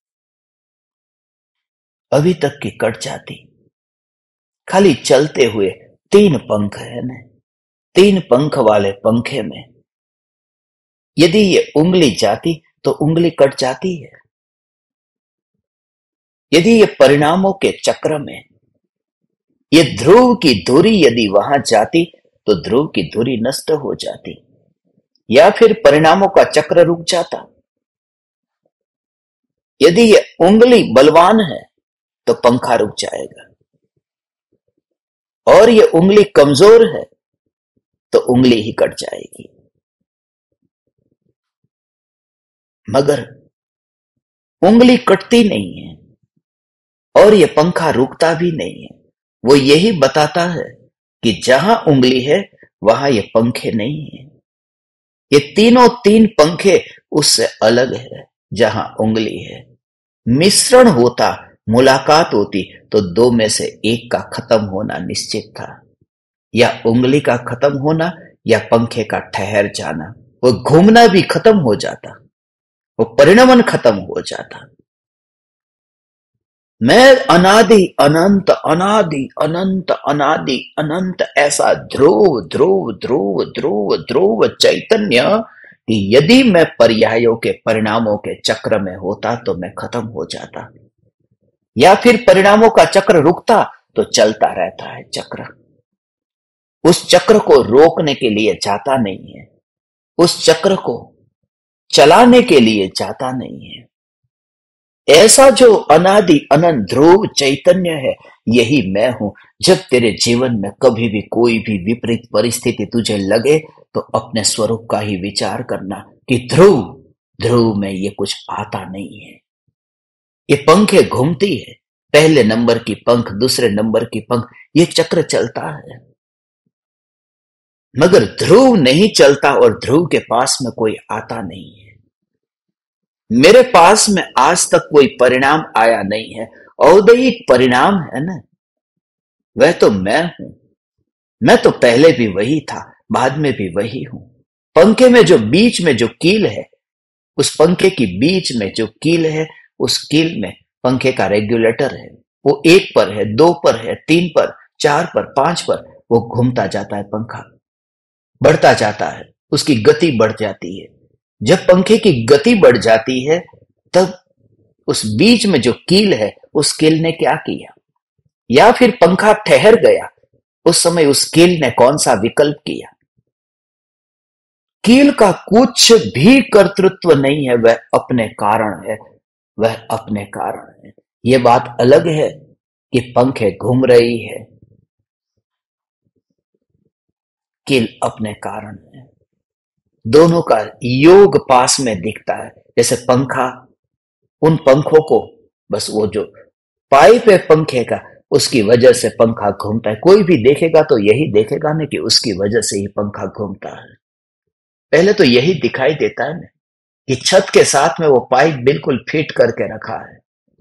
अभी तक की कट जाती। खाली चलते हुए तीन पंख है ना, तीन पंख वाले पंखे में यदि ये उंगली जाती तो उंगली कट जाती है। यदि ये परिणामों के चक्र में ये ध्रुव की धुरी यदि वहां जाती तो ध्रुव की धुरी नष्ट हो जाती, या फिर परिणामों का चक्र रुक जाता। यदि ये उंगली बलवान है तो पंखा रुक जाएगा, और ये उंगली कमजोर है तो उंगली ही कट जाएगी। मगर उंगली कटती नहीं है और ये पंखा रुकता भी नहीं है। वो यही बताता है कि जहां उंगली है वहां ये पंखे नहीं है। ये तीनों तीन पंखे उससे अलग है जहां उंगली है। मिश्रण होता, मुलाकात होती तो दो में से एक का खत्म होना निश्चित था, या उंगली का खत्म होना या पंखे का ठहर जाना। वो घूमना भी खत्म हो जाता, वो परिणमन खत्म हो जाता। मैं अनादि अनंत अनादि अनंत अनादि अनंत ऐसा ध्रुव ध्रुव ध्रुव ध्रुव ध्रुव चैतन्य कि यदि मैं पर्यायों के परिणामों के चक्र में होता तो मैं खत्म हो जाता, या फिर परिणामों का चक्र रुकता तो चलता रहता है चक्र। उस चक्र को रोकने के लिए जाता नहीं है, उस चक्र को चलाने के लिए जाता नहीं है। ऐसा जो अनादि अनंत ध्रुव चैतन्य है, यही मैं हूं। जब तेरे जीवन में कभी भी कोई भी विपरीत परिस्थिति तुझे लगे तो अपने स्वरूप का ही विचार करना कि ध्रुव ध्रुव में ये कुछ आता नहीं है। ये पंखे घूमती है, पहले नंबर की पंख, दूसरे नंबर की पंख, ये चक्र चलता है, मगर ध्रुव नहीं चलता और ध्रुव के पास में कोई आता नहीं है। मेरे पास में आज तक कोई परिणाम आया नहीं है। औदैहिक परिणाम है ना, वह तो मैं हूं। मैं तो पहले भी वही था, बाद में भी वही हूं। पंखे में जो बीच में जो कील है, उस पंखे की बीच में जो कील है, उस कील में पंखे का रेगुलेटर है। वो एक पर है, दो पर है, तीन पर, चार पर, पांच पर, वो घूमता जाता है। पंखा बढ़ता जाता है, उसकी गति बढ़ जाती है। जब पंखे की गति बढ़ जाती है तब उस बीच में जो कील है, उस कील ने क्या किया, या फिर पंखा ठहर गया, उस समय उस कील ने कौन सा विकल्प किया। कील का कुछ भी कर्तृत्व नहीं है, वह अपने कारण है, वह अपने कारण है। यह बात अलग है कि पंखे घूम रही है कि अपने कारण है। दोनों का योग पास में दिखता है। जैसे पंखा, उन पंखों को बस वो जो पाइप है पंखे का, उसकी वजह से पंखा घूमता है। कोई भी देखेगा तो यही देखेगा ना कि उसकी वजह से ही पंखा घूमता है। पहले तो यही दिखाई देता है ना कि छत के साथ में वो पाइप बिल्कुल फिट करके रखा है,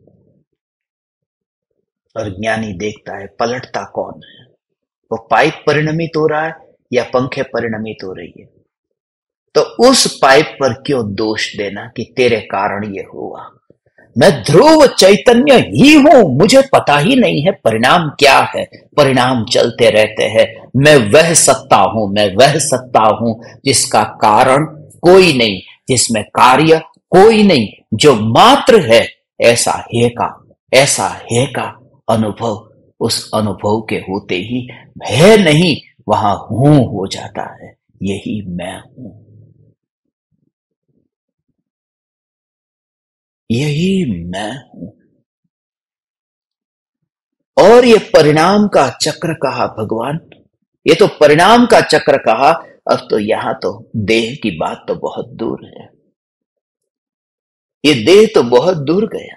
और ज्ञानी देखता है पलटता कौन है, वो पाइप परिणमित हो रहा है या पंखे परिणमित हो रही है। तो उस पाइप पर क्यों दोष देना कि तेरे कारण ये हुआ। मैं ध्रुव चैतन्य ही हूं, मुझे पता ही नहीं है परिणाम क्या है। परिणाम चलते रहते हैं। मैं वह सत्ता हूं, मैं वह सत्ता हूं जिसका कारण कोई नहीं, जिसमें कार्य कोई नहीं, जो मात्र है ऐसा है का ऐसा है का अनुभव। उस अनुभव के होते ही है नहीं, वहां हूं हो जाता है। यही मैं हूं, यही मैं हूं। और ये परिणाम का चक्र कहा भगवान, ये तो परिणाम का चक्र कहा। अब तो यहां तो देह की बात तो बहुत दूर है, ये देह तो बहुत दूर गया।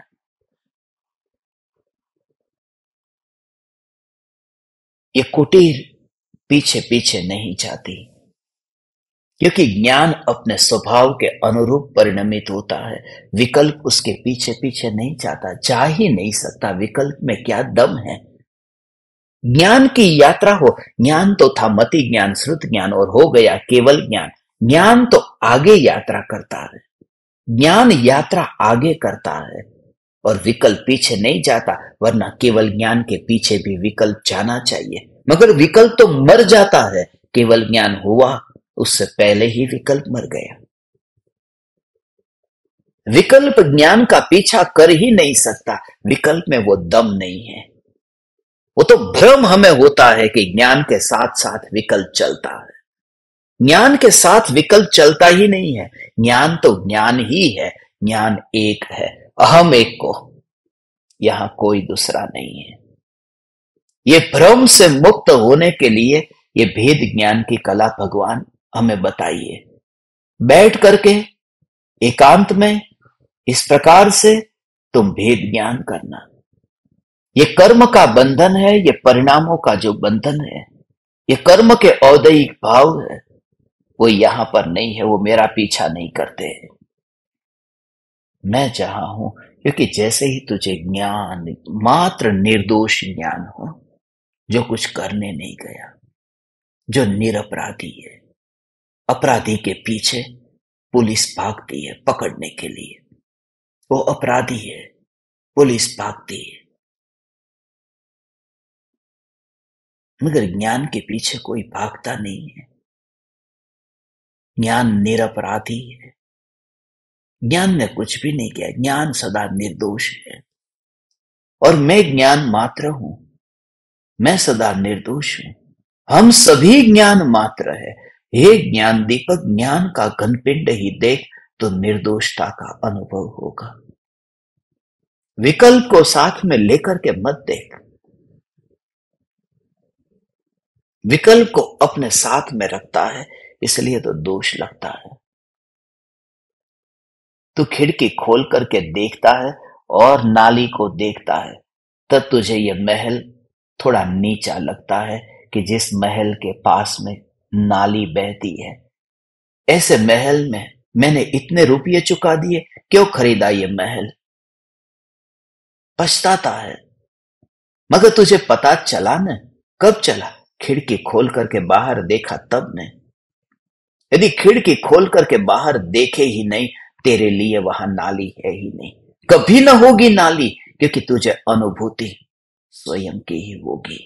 ये कुटीर पीछे पीछे नहीं जाती, क्योंकि ज्ञान अपने स्वभाव के अनुरूप परिणमित होता है। विकल्प उसके पीछे पीछे नहीं जाता, जा ही नहीं सकता। विकल्प में क्या दम है। ज्ञान की यात्रा हो, ज्ञान तो था मति ज्ञान, श्रुत ज्ञान, और हो गया केवल ज्ञान। ज्ञान तो आगे यात्रा करता है, ज्ञान यात्रा आगे करता है, और विकल्प पीछे नहीं जाता। वरना केवल ज्ञान के पीछे भी विकल्प जाना चाहिए, मगर विकल्प तो मर जाता है। केवल ज्ञान हुआ, उससे पहले ही विकल्प मर गया। विकल्प ज्ञान का पीछा कर ही नहीं सकता, विकल्प में वो दम नहीं है। वो तो भ्रम हमें होता है कि ज्ञान के साथ साथ विकल्प चलता है। ज्ञान के साथ विकल्प चलता ही नहीं है। ज्ञान तो ज्ञान ही है, ज्ञान एक है, अहम एक को, यहां कोई दूसरा नहीं है। ये भ्रम से मुक्त होने के लिए ये भेद ज्ञान की कला भगवान हमें बताइए। बैठ करके एकांत में इस प्रकार से तुम भेद ज्ञान करना। ये कर्म का बंधन है, ये परिणामों का जो बंधन है, ये कर्म के औदैहिक भाव है, वो यहां पर नहीं है। वो मेरा पीछा नहीं करते। मैं जहां हूं, क्योंकि जैसे ही तुझे ज्ञान, मात्र निर्दोष ज्ञान हो, जो कुछ करने नहीं गया, जो निरपराधी है। अपराधी के पीछे पुलिस भागती है पकड़ने के लिए, वो अपराधी है, पुलिस भागती है। मगर ज्ञान के पीछे कोई भागता नहीं है। ज्ञान निरपराधी है, ज्ञान ने कुछ भी नहीं किया, ज्ञान सदा निर्दोष है। और मैं ज्ञान मात्र हूं, मैं सदा निर्दोष हूं। हम सभी ज्ञान मात्र है। हे ज्ञान दीपक, ज्ञान का घनपिंड ही देख तो निर्दोषता का अनुभव होगा। विकल्प को साथ में लेकर के मत देख, विकल्प को अपने साथ में रखता है, इसलिए तो दोष लगता है। तू खिड़की खोल करके देखता है और नाली को देखता है, तब तुझे यह महल थोड़ा नीचा लगता है कि जिस महल के पास में नाली बहती है। ऐसे महल में मैंने इतने रुपये चुका दिए, क्यों खरीदा ये महल, पछताता है। मगर तुझे पता चला न, कब चला, खिड़की खोल करके बाहर देखा तब ने। यदि खिड़की खोल करके बाहर देखे ही नहीं, तेरे लिए वहां नाली है ही नहीं, कभी ना होगी नाली, क्योंकि तुझे अनुभूति स्वयं की ही होगी,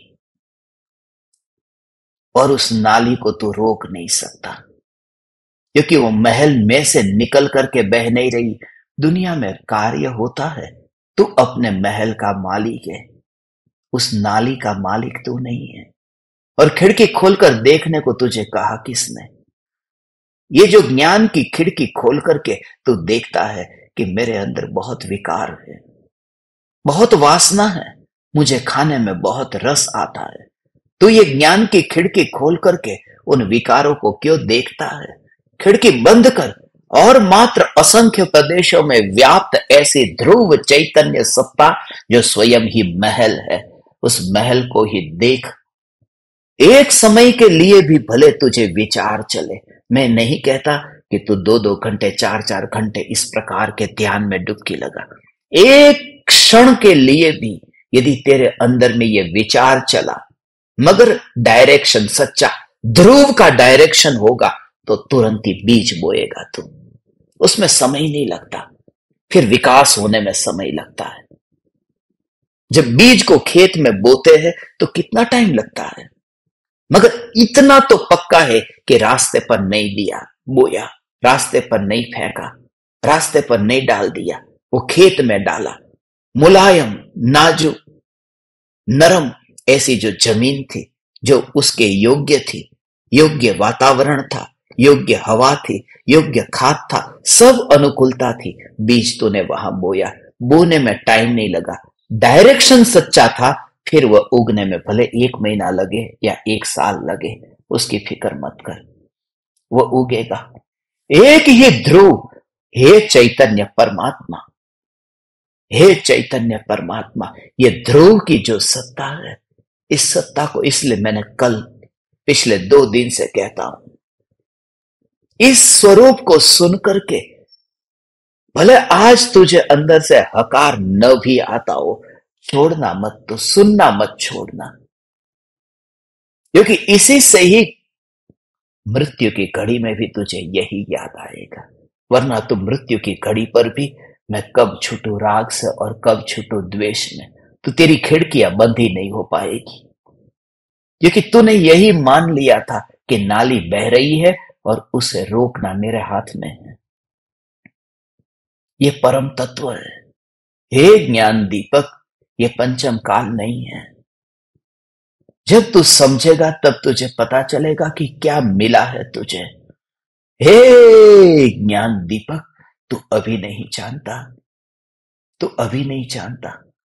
और उस नाली को तू रोक नहीं सकता, क्योंकि वो महल में से निकल करके बह नहीं रही। दुनिया में कार्य होता है, तू अपने महल का मालिक है, उस नाली का मालिक तू नहीं है। और खिड़की खोलकर देखने को तुझे कहा किसने। ये जो ज्ञान की खिड़की खोल करके तू देखता है कि मेरे अंदर बहुत विकार है, बहुत वासना है, मुझे खाने में बहुत रस आता है। तू ये ज्ञान की खिड़की खोल करके उन विकारों को क्यों देखता है? खिड़की बंद कर और मात्र असंख्य प्रदेशों में व्याप्त ऐसी ध्रुव चैतन्य सत्ता जो स्वयं ही महल है, उस महल को ही देख। एक समय के लिए भी भले तुझे विचार चले, मैं नहीं कहता कि तू दो दो घंटे चार चार घंटे इस प्रकार के ध्यान में डुबकी लगा। एक क्षण के लिए भी यदि तेरे अंदर में ये विचार चला, मगर डायरेक्शन सच्चा ध्रुव का डायरेक्शन होगा, तो तुरंत ही बीज बोएगा तू। उसमें समय नहीं लगता, फिर विकास होने में समय लगता है। जब बीज को खेत में बोते हैं तो कितना टाइम लगता है, मगर इतना तो पक्का है कि रास्ते पर नहीं दिया बोया, रास्ते पर नहीं फेंका, रास्ते पर नहीं डाल दिया, वो खेत में डाला। मुलायम, नाजुक, नरम ऐसी जो जमीन थी, जो उसके योग्य थी, योग्य वातावरण था, योग्य हवा थी, योग्य खाद था, सब अनुकूलता थी, बीज तूने वहां बोया। बोने में टाइम नहीं लगा, डायरेक्शन सच्चा था, फिर वह उगने में भले एक महीना लगे या एक साल लगे, उसकी फिक्र मत कर, वह उगेगा। एक ही ध्रुव, हे चैतन्य परमात्मा, हे चैतन्य परमात्मा, ये ध्रुव की जो सत्ता है, इस सत्ता को इसलिए मैंने कल पिछले दो दिन से कहता हूं, इस स्वरूप को सुन करके भले आज तुझे अंदर से हकार न भी आता हो, छोड़ना मत, तो सुनना मत छोड़ना, क्योंकि इसी से ही मृत्यु की घड़ी में भी तुझे यही याद आएगा। वरना तो मृत्यु की घड़ी पर भी मैं कब छूटू राग से और कब छूटू द्वेष में, तो तेरी खिड़कियां बंद ही नहीं हो पाएगी, क्योंकि तूने यही मान लिया था कि नाली बह रही है और उसे रोकना मेरे हाथ में है। ये परम तत्व है। हे ज्ञान दीपक, ये पंचम काल नहीं है। जब तू समझेगा तब तुझे पता चलेगा कि क्या मिला है तुझे। हे ज्ञान दीपक, तू अभी नहीं जानता, तू अभी नहीं जानता,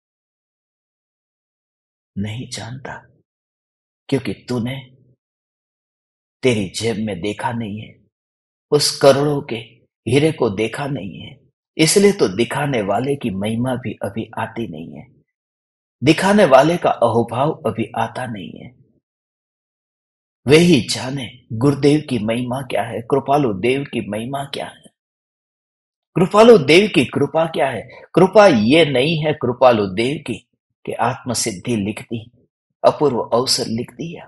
नहीं जानता, क्योंकि तूने तेरी जेब में देखा नहीं है, उस करोड़ों के हीरे को देखा नहीं है, इसलिए तो दिखाने वाले की महिमा भी अभी आती नहीं है, दिखाने वाले का अहोभाव अभी आता नहीं है। वे ही जाने गुरुदेव की महिमा क्या है, कृपालु देव की महिमा क्या है, कृपालु देव की कृपा क्या है। कृपा ये नहीं है कृपालु देव की कि आत्म सिद्धि लिख दी, अपूर्व अवसर लिख दिया।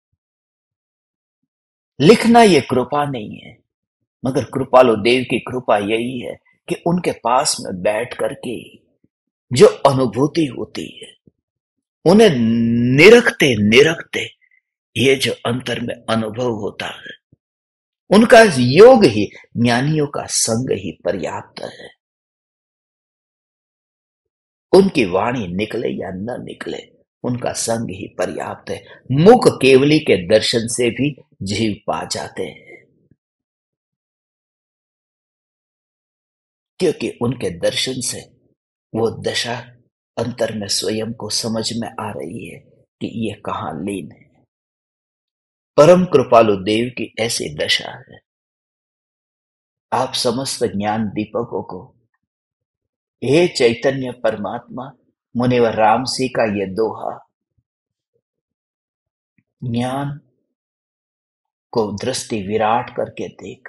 लिखना ये कृपा नहीं है, मगर कृपालु देव की कृपा यही है कि उनके पास में बैठ करके जो अनुभूति होती है, उन्हें निरखते निरखते ये जो अंतर में अनुभव होता है, उनका योग ही, ज्ञानियों का संग ही पर्याप्त है। उनकी वाणी निकले या न निकले, उनका संग ही पर्याप्त है। मुख केवली के दर्शन से भी जीव पा जाते हैं, क्योंकि उनके दर्शन से वो दशा अंतर में स्वयं को समझ में आ रही है कि ये कहां लीन है। परम कृपालु देव की ऐसी दशा है। आप समस्त ज्ञान दीपकों को, हे चैतन्य परमात्मा, मुनिवर राम सी का ये दोहा, ज्ञान को दृष्टि विराट करके देख,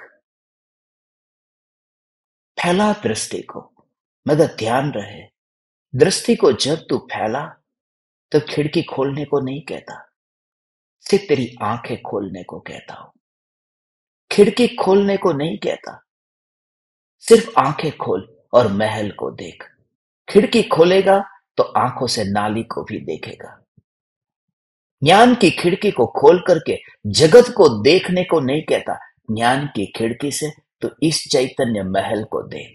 फैला दृष्टि को, मगर ध्यान रहे दृष्टि को जब तू फैला तो खिड़की खोलने को नहीं कहता, सिर्फ तेरी आंखें खोलने को कहता हूं। खिड़की खोलने को नहीं कहता, सिर्फ आंखें खोल और महल को देख। खिड़की खोलेगा तो आंखों से नाली को भी देखेगा। ज्ञान की खिड़की को खोल करके जगत को देखने को नहीं कहता, ज्ञान की खिड़की से तो इस चैतन्य महल को देख।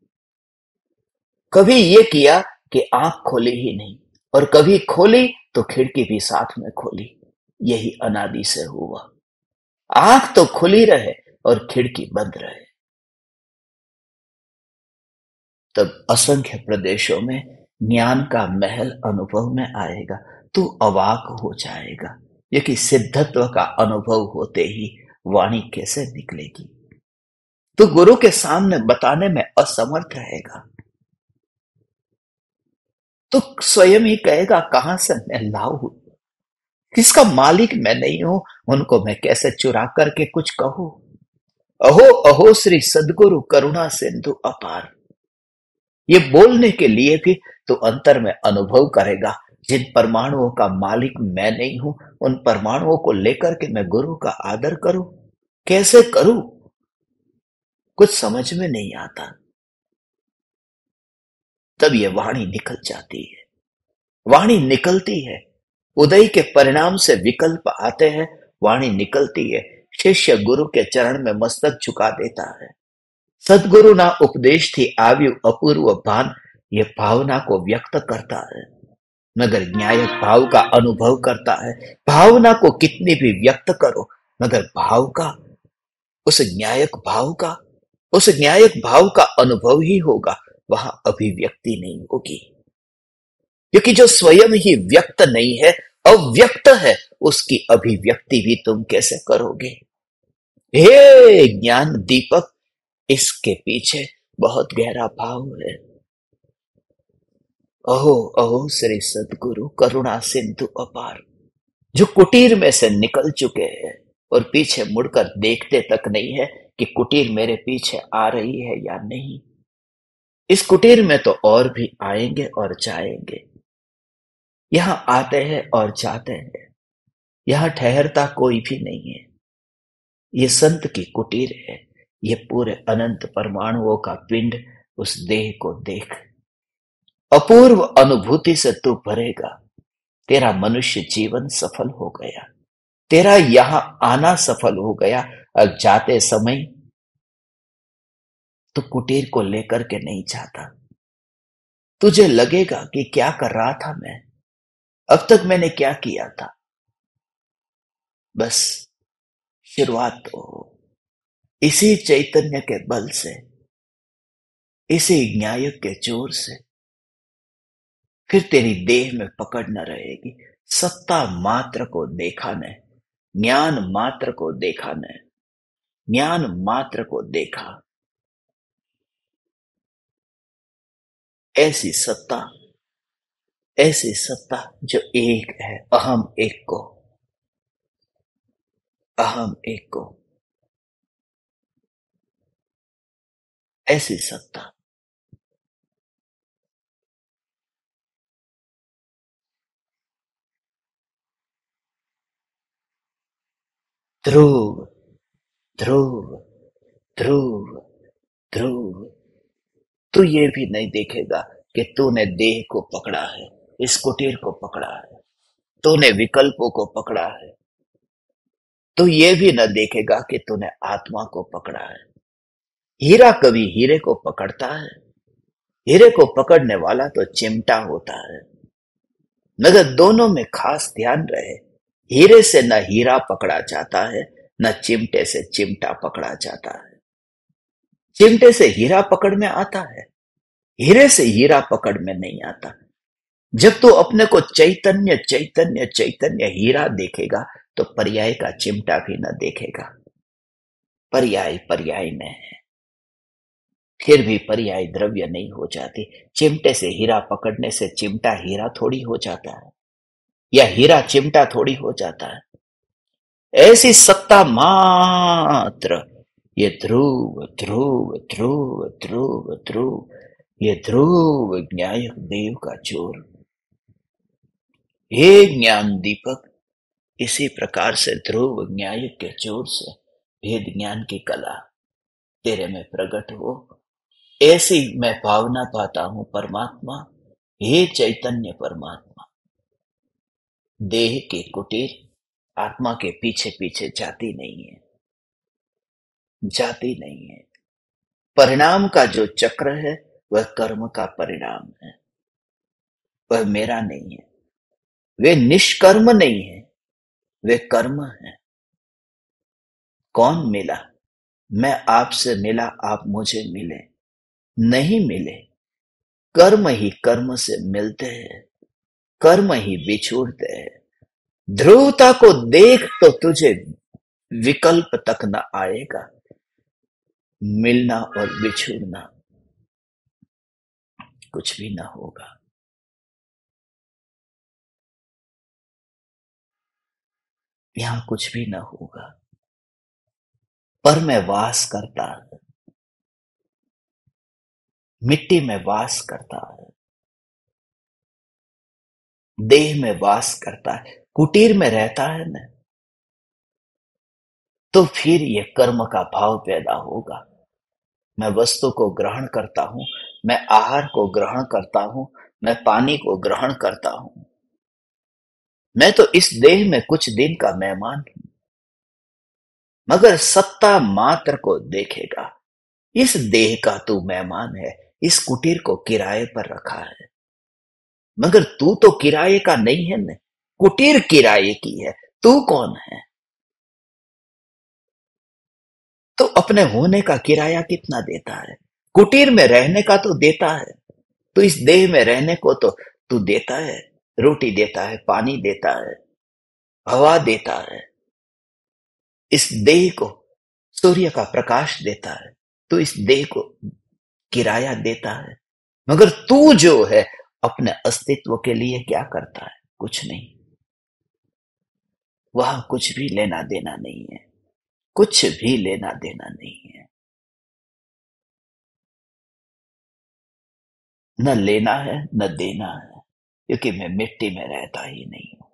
कभी ये किया कि आंख खोली ही नहीं, और कभी खोली तो खिड़की भी साथ में खोली, यही अनादि से हुआ। आंख तो खुली रहे और खिड़की बंद रहे, तब असंख्य प्रदेशों में ज्ञान का महल अनुभव में आएगा, तू अवाक हो जाएगा। ये कि सिद्धत्व का अनुभव होते ही वाणी कैसे निकलेगी? तू गुरु के सामने बताने में असमर्थ रहेगा। तो स्वयं ही कहेगा, कहां से मैं लाऊं? किसका मालिक मैं नहीं हूं, उनको मैं कैसे चुरा करके कुछ कहूं? अहो अहो श्री सद्गुरु करुणा सिंधु अपार। ये बोलने के लिए भी तो अंतर में अनुभव करेगा, जिन परमाणुओं का मालिक मैं नहीं हूं, उन परमाणुओं को लेकर के मैं गुरु का आदर करूं, कैसे करूं? कुछ समझ में नहीं आता। तब ये वाणी निकल जाती है। वाणी निकलती है, उदय के परिणाम से विकल्प आते हैं, वाणी निकलती है। शिष्य गुरु के चरण में मस्तक झुका देता है। सद्गुरु ना उपदेश थी आयु अपूर्व भान, ये भावना को व्यक्त करता है, मगर न्यायक भाव का अनुभव करता है। भावना को कितनी भी व्यक्त करो, मगर भाव का, उस न्यायक भाव का, उस न्यायक भाव का अनुभव ही होगा, वहां अभिव्यक्ति नहीं होगी। क्योंकि जो स्वयं ही व्यक्त नहीं है, अव्यक्त है, उसकी अभिव्यक्ति भी तुम कैसे करोगे? हे ज्ञान दीपक, इसके पीछे बहुत गहरा भाव है। अहो अहो श्री सद्गुरु करुणा सिंधु अपार, जो कुटीर में से निकल चुके हैं और पीछे मुड़कर देखते तक नहीं है कि कुटीर मेरे पीछे आ रही है या नहीं। इस कुटीर में तो और भी आएंगे और जाएंगे, यहां आते हैं और जाते हैं, यहां ठहरता कोई भी नहीं है। ये संत की कुटीर है, ये पूरे अनंत परमाणुओं का पिंड। उस देह को देख, अपूर्व अनुभूति से तू भरेगा। तेरा मनुष्य जीवन सफल हो गया, तेरा यहां आना सफल हो गया। अब जाते समय तू कुटीर को लेकर के नहीं जाता। तुझे लगेगा कि क्या कर रहा था मैं, अब तक मैंने क्या किया था। बस शुरुआत तो इसी चैतन्य के बल से, इसी न्यायक के जोर से, फिर तेरी देह में पकड़ न रहेगी। सत्ता मात्र को देखा न, ज्ञान मात्र को देखा न, ज्ञान मात्र को देखा। ऐसी सत्ता, ऐसी सत्ता जो एक है, अहम एक को, अहम एक को, ऐसी सत्ता। ध्रुव ध्रुव ध्रुव ध्रुव, तू ये भी नहीं देखेगा कि तूने देह को पकड़ा है, इस कुटीर को पकड़ा है, तूने विकल्पों को पकड़ा है। तू ये भी न देखेगा कि तूने आत्मा को पकड़ा है। हीरा कभी हीरे को पकड़ता है? हीरे को पकड़ने वाला तो चिमटा होता है। मगर दोनों में खास ध्यान रहे, हीरे से न हीरा पकड़ा जाता है, न चिमटे से चिमटा पकड़ा जाता है। चिमटे से हीरा पकड़ में आता है, हीरे से हीरा पकड़ में नहीं आता। जब तू अपने को चैतन्य चैतन्य चैतन्य हीरा देखेगा, तो पर्याय का चिमटा भी न देखेगा। पर्याय पर्याय में है, फिर भी पर्याय द्रव्य नहीं हो जाती। चिमटे से हीरा पकड़ने से चिमटा हीरा थोड़ी हो जाता है, या हीरा चिमटा थोड़ी हो जाता है। ऐसी सत्ता मात्र, ये ध्रुव ध्रुव ध्रुव ध्रुव ध्रुव, ये ध्रुव न्यायक देव का जोर। हे ज्ञान दीपक, इसी प्रकार से ध्रुव न्यायक के जोर से भेद ज्ञान की कला तेरे में प्रकट हो। ऐसी मैं भावना पाता हूं परमात्मा, हे चैतन्य परमात्मा। देह के कुटीर आत्मा के पीछे पीछे जाती नहीं है, जाती नहीं है। परिणाम का जो चक्र है वह कर्म का परिणाम है, वह मेरा नहीं है। वे निष्कर्म नहीं है, वे कर्म है। कौन मिला? मैं आपसे मिला, आप मुझे मिले, नहीं मिले। कर्म ही कर्म से मिलते हैं, कर्म ही बिछुड़ते हैं। ध्रुवता को देख तो तुझे विकल्प तक न आएगा, मिलना और बिछुड़ना कुछ भी न होगा। यहां कुछ भी न होगा। पर में वास करता है, मिट्टी में वास करता है, देह में वास करता है, कुटीर में रहता है ना, तो फिर ये कर्म का भाव पैदा होगा। मैं वस्तु को ग्रहण करता हूं, मैं आहार को ग्रहण करता हूं, मैं पानी को ग्रहण करता हूं। मैं तो इस देह में कुछ दिन का मेहमान हूं, मगर सत्ता मात्र को देखेगा। इस देह का तू मेहमान है, इस कुटीर को किराए पर रखा है, मगर तू तो किराए का नहीं है न, कुटीर किराए की है। तू कौन है? तो अपने होने का किराया कितना देता है? कुटीर में रहने का तो देता है, तो इस देह में रहने को तो तू देता है, रोटी देता है, पानी देता है, हवा देता है, इस देह को सूर्य का प्रकाश देता है, तो इस देह को किराया देता है। मगर तू जो है अपने अस्तित्व के लिए क्या करता है? कुछ नहीं। वहां कुछ भी लेना देना नहीं है, कुछ भी लेना देना नहीं है। न लेना है न देना है, क्योंकि मैं मिट्टी में रहता ही नहीं हूं।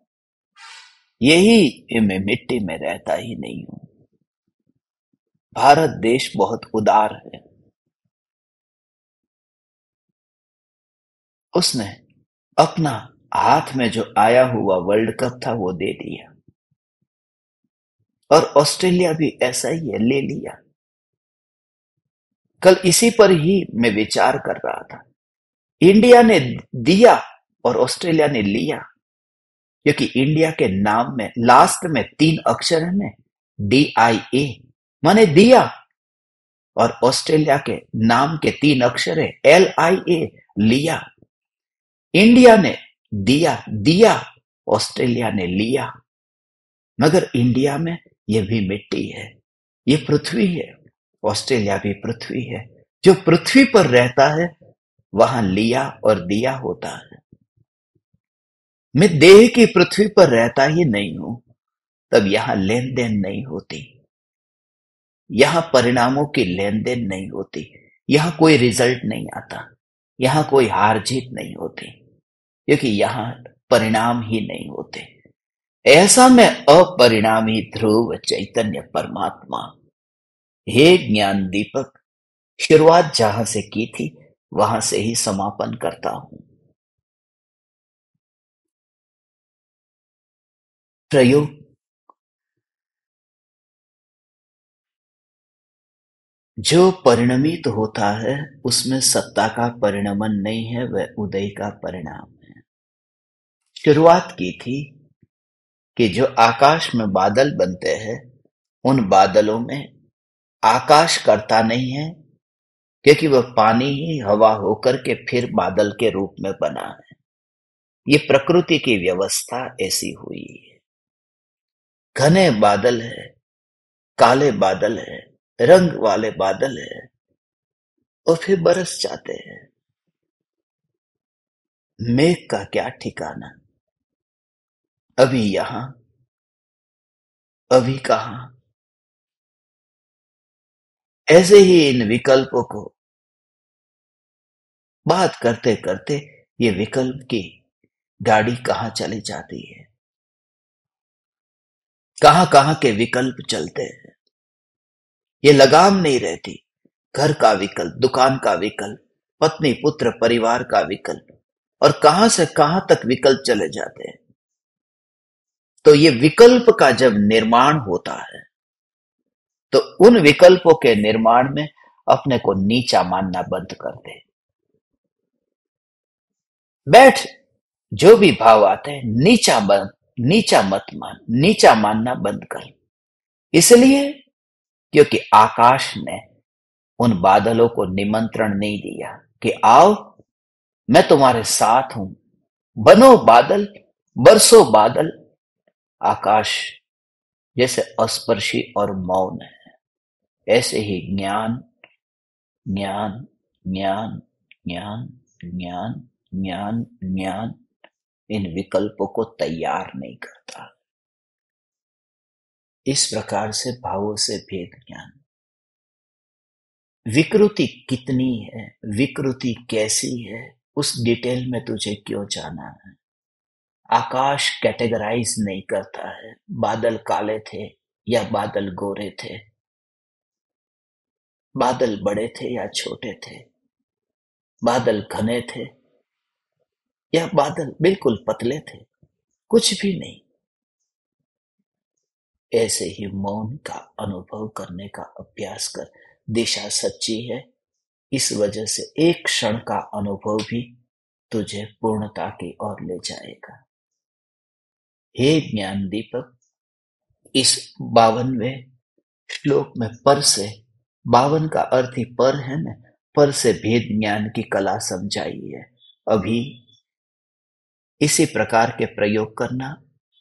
यही मैं मिट्टी में रहता ही नहीं हूं। भारत देश बहुत उदार है। उसने अपना हाथ में जो आया हुआ वर्ल्ड कप था वो दे दिया, और ऑस्ट्रेलिया भी ऐसा ही है, ले लिया। कल इसी पर ही मैं विचार कर रहा था। इंडिया ने दिया और ऑस्ट्रेलिया ने लिया, क्योंकि इंडिया के नाम में लास्ट में तीन अक्षर है ना, डी आई ए, माने दिया, और ऑस्ट्रेलिया के नाम के तीन अक्षर है एल आई ए, लिया। इंडिया ने दिया दिया, ऑस्ट्रेलिया ने लिया। मगर इंडिया में ये भी मिट्टी है, ये पृथ्वी है, ऑस्ट्रेलिया भी पृथ्वी है। जो पृथ्वी पर रहता है वहां लिया और दिया होता है। मैं देह की पृथ्वी पर रहता ही नहीं हूं, तब यहां लेन देन नहीं होती, यहां परिणामों की लेन देन नहीं होती, यहां कोई रिजल्ट नहीं आता, यहां कोई हार जीत नहीं होती, क्योंकि यहां परिणाम ही नहीं होते। ऐसा में अपरिणामी ध्रुव चैतन्य परमात्मा, हे ज्ञान दीपक, शुरुआत जहां से की थी वहां से ही समापन करता हूं। प्रयोग जो परिणमित होता है उसमें सत्ता का परिणमन नहीं है, वह उदय का परिणाम है। शुरुआत की थी कि जो आकाश में बादल बनते हैं, उन बादलों में आकाश करता नहीं है, क्योंकि वह पानी ही हवा होकर के फिर बादल के रूप में बना है। ये प्रकृति की व्यवस्था ऐसी हुई है। घने बादल है, काले बादल है, रंग वाले बादल है, और फिर बरस जाते हैं। मेघ का क्या ठिकाना, अभी यहां अभी कहां। ऐसे ही इन विकल्पों को बात करते करते ये विकल्प की गाड़ी कहां चली जाती है, कहां कहां के विकल्प चलते हैं, ये लगाम नहीं रहती। घर का विकल्प, दुकान का विकल्प, पत्नी पुत्र परिवार का विकल्प, और कहां से कहां तक विकल्प चले जाते हैं। तो ये विकल्प का जब निर्माण होता है, तो उन विकल्पों के निर्माण में अपने को नीचा मानना बंद कर दे। बैठ, जो भी भाव आते हैं नीचा बंद, नीचा मत मान, नीचा मानना बंद कर। इसलिए क्योंकि आकाश ने उन बादलों को निमंत्रण नहीं दिया कि आओ मैं तुम्हारे साथ हूं। बनो बादल, बरसो बादल। आकाश जैसे अस्पर्शी और मौन है, ऐसे ही ज्ञान ज्ञान ज्ञान ज्ञान ज्ञान ज्ञान ज्ञान इन विकल्पों को तैयार नहीं करता। इस प्रकार से भावों से भेद ज्ञान। विकृति कितनी है, विकृति कैसी है, उस डिटेल में तुझे क्यों जाना है। आकाश कैटेगराइज नहीं करता है, बादल काले थे या बादल गोरे थे, बादल बड़े थे या छोटे थे, बादल घने थे या बादल बिल्कुल पतले थे, कुछ भी नहीं। ऐसे ही मौन का अनुभव करने का अभ्यास कर। दिशा सच्ची है, इस वजह से एक क्षण का अनुभव भी तुझे पूर्णता की ओर ले जाएगा। हे ज्ञान दीपक, इस बावनवें श्लोक में पर से, बावन का अर्थ ही पर है ना, पर से भेद ज्ञान की कला समझाई है। अभी इसी प्रकार के प्रयोग करना।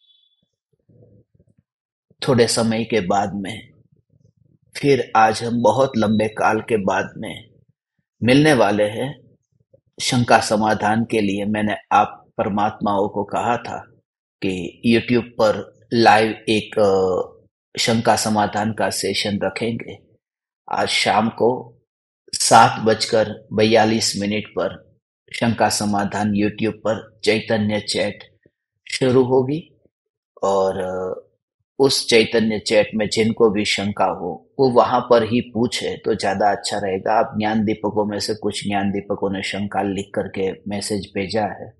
थोड़े समय के बाद में फिर आज हम बहुत लंबे काल के बाद में मिलने वाले हैं शंका समाधान के लिए। मैंने आप परमात्माओं को कहा था कि YouTube पर लाइव एक शंका समाधान का सेशन रखेंगे। आज शाम को सात बजकर बयालीस मिनट पर शंका समाधान YouTube पर चैतन्य चैट शुरू होगी, और उस चैतन्य चैट में जिनको भी शंका हो वो वहां पर ही पूछे तो ज्यादा अच्छा रहेगा। आप ज्ञान दीपकों में से कुछ ज्ञान दीपकों ने शंका लिख करके मैसेज भेजा है,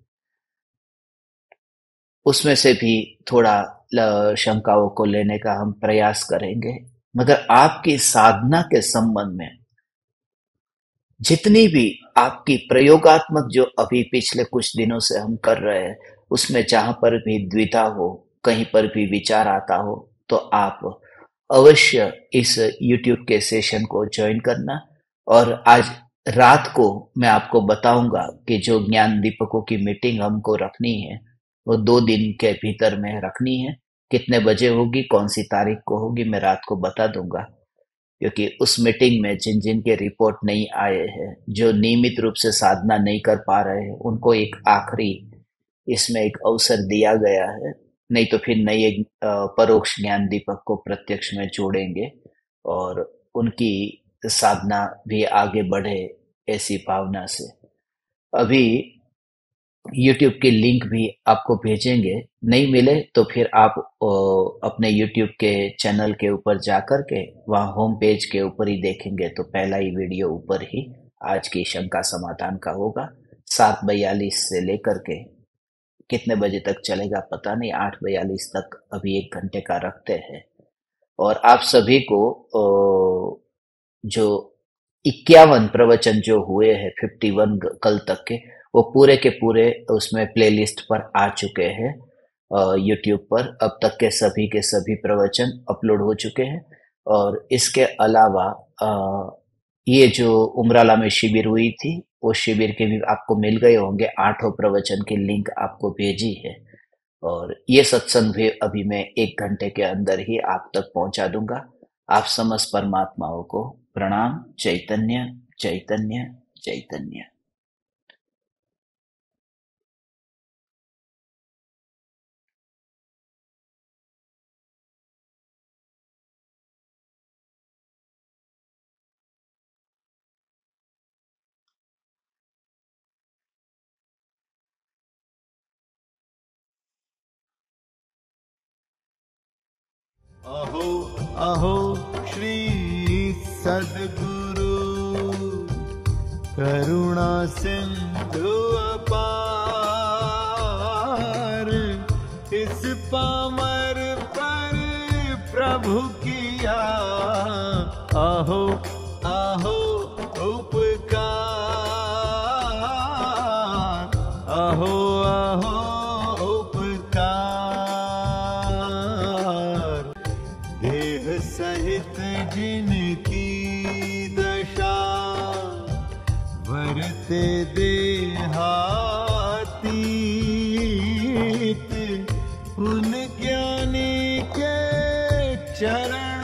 उसमें से भी थोड़ा शंकाओं को लेने का हम प्रयास करेंगे। मगर आपकी साधना के संबंध में जितनी भी आपकी प्रयोगात्मक जो अभी पिछले कुछ दिनों से हम कर रहे हैं, उसमें जहां पर भी द्विधा हो, कहीं पर भी विचार आता हो, तो आप अवश्य इस YouTube के सेशन को ज्वाइन करना। और आज रात को मैं आपको बताऊंगा कि जो ज्ञान दीपकों की मीटिंग हमको रखनी है वो दो दिन के भीतर में रखनी है। कितने बजे होगी, कौन सी तारीख को होगी, मैं रात को बता दूंगा। क्योंकि उस मीटिंग में जिन जिन के रिपोर्ट नहीं आए हैं, जो नियमित रूप से साधना नहीं कर पा रहे हैं, उनको एक आखिरी इसमें एक अवसर दिया गया है। नहीं तो फिर नई एक परोक्ष ज्ञान दीपक को प्रत्यक्ष में जोड़ेंगे और उनकी साधना भी आगे बढ़े, ऐसी भावना से। अभी YouTube की लिंक भी आपको भेजेंगे, नहीं मिले तो फिर आप अपने YouTube के चैनल के ऊपर जाकर के वहाँ होम पेज के ऊपर ही देखेंगे तो पहला ही वीडियो ऊपर ही आज की शंका समाधान का होगा। सात बयालीस से लेकर के कितने बजे तक चलेगा पता नहीं, आठ बयालीस तक अभी एक घंटे का रखते हैं। और आप सभी को जो इक्यावन प्रवचन जो हुए हैं इक्यावन कल तक के, वो पूरे के पूरे उसमें प्लेलिस्ट पर आ चुके हैं यूट्यूब पर। अब तक के सभी के सभी प्रवचन अपलोड हो चुके हैं। और इसके अलावा ये जो उमराला में शिविर हुई थी, वो शिविर के भी आपको मिल गए होंगे। आठों प्रवचन की लिंक आपको भेजी है, और ये सत्संग भी अभी मैं एक घंटे के अंदर ही आप तक पहुंचा दूंगा। आप समस्त परमात्माओं को प्रणाम। चैतन्य चैतन्य चैतन्य। अहो अहो श्री सद्गुरु करुणा सिंधु अपार, इस पामर पर प्रभु किया अहो अहो उपकार, अहो अहो सहित जिनकी दशा करते देहातीत उन ज्ञानी के चरण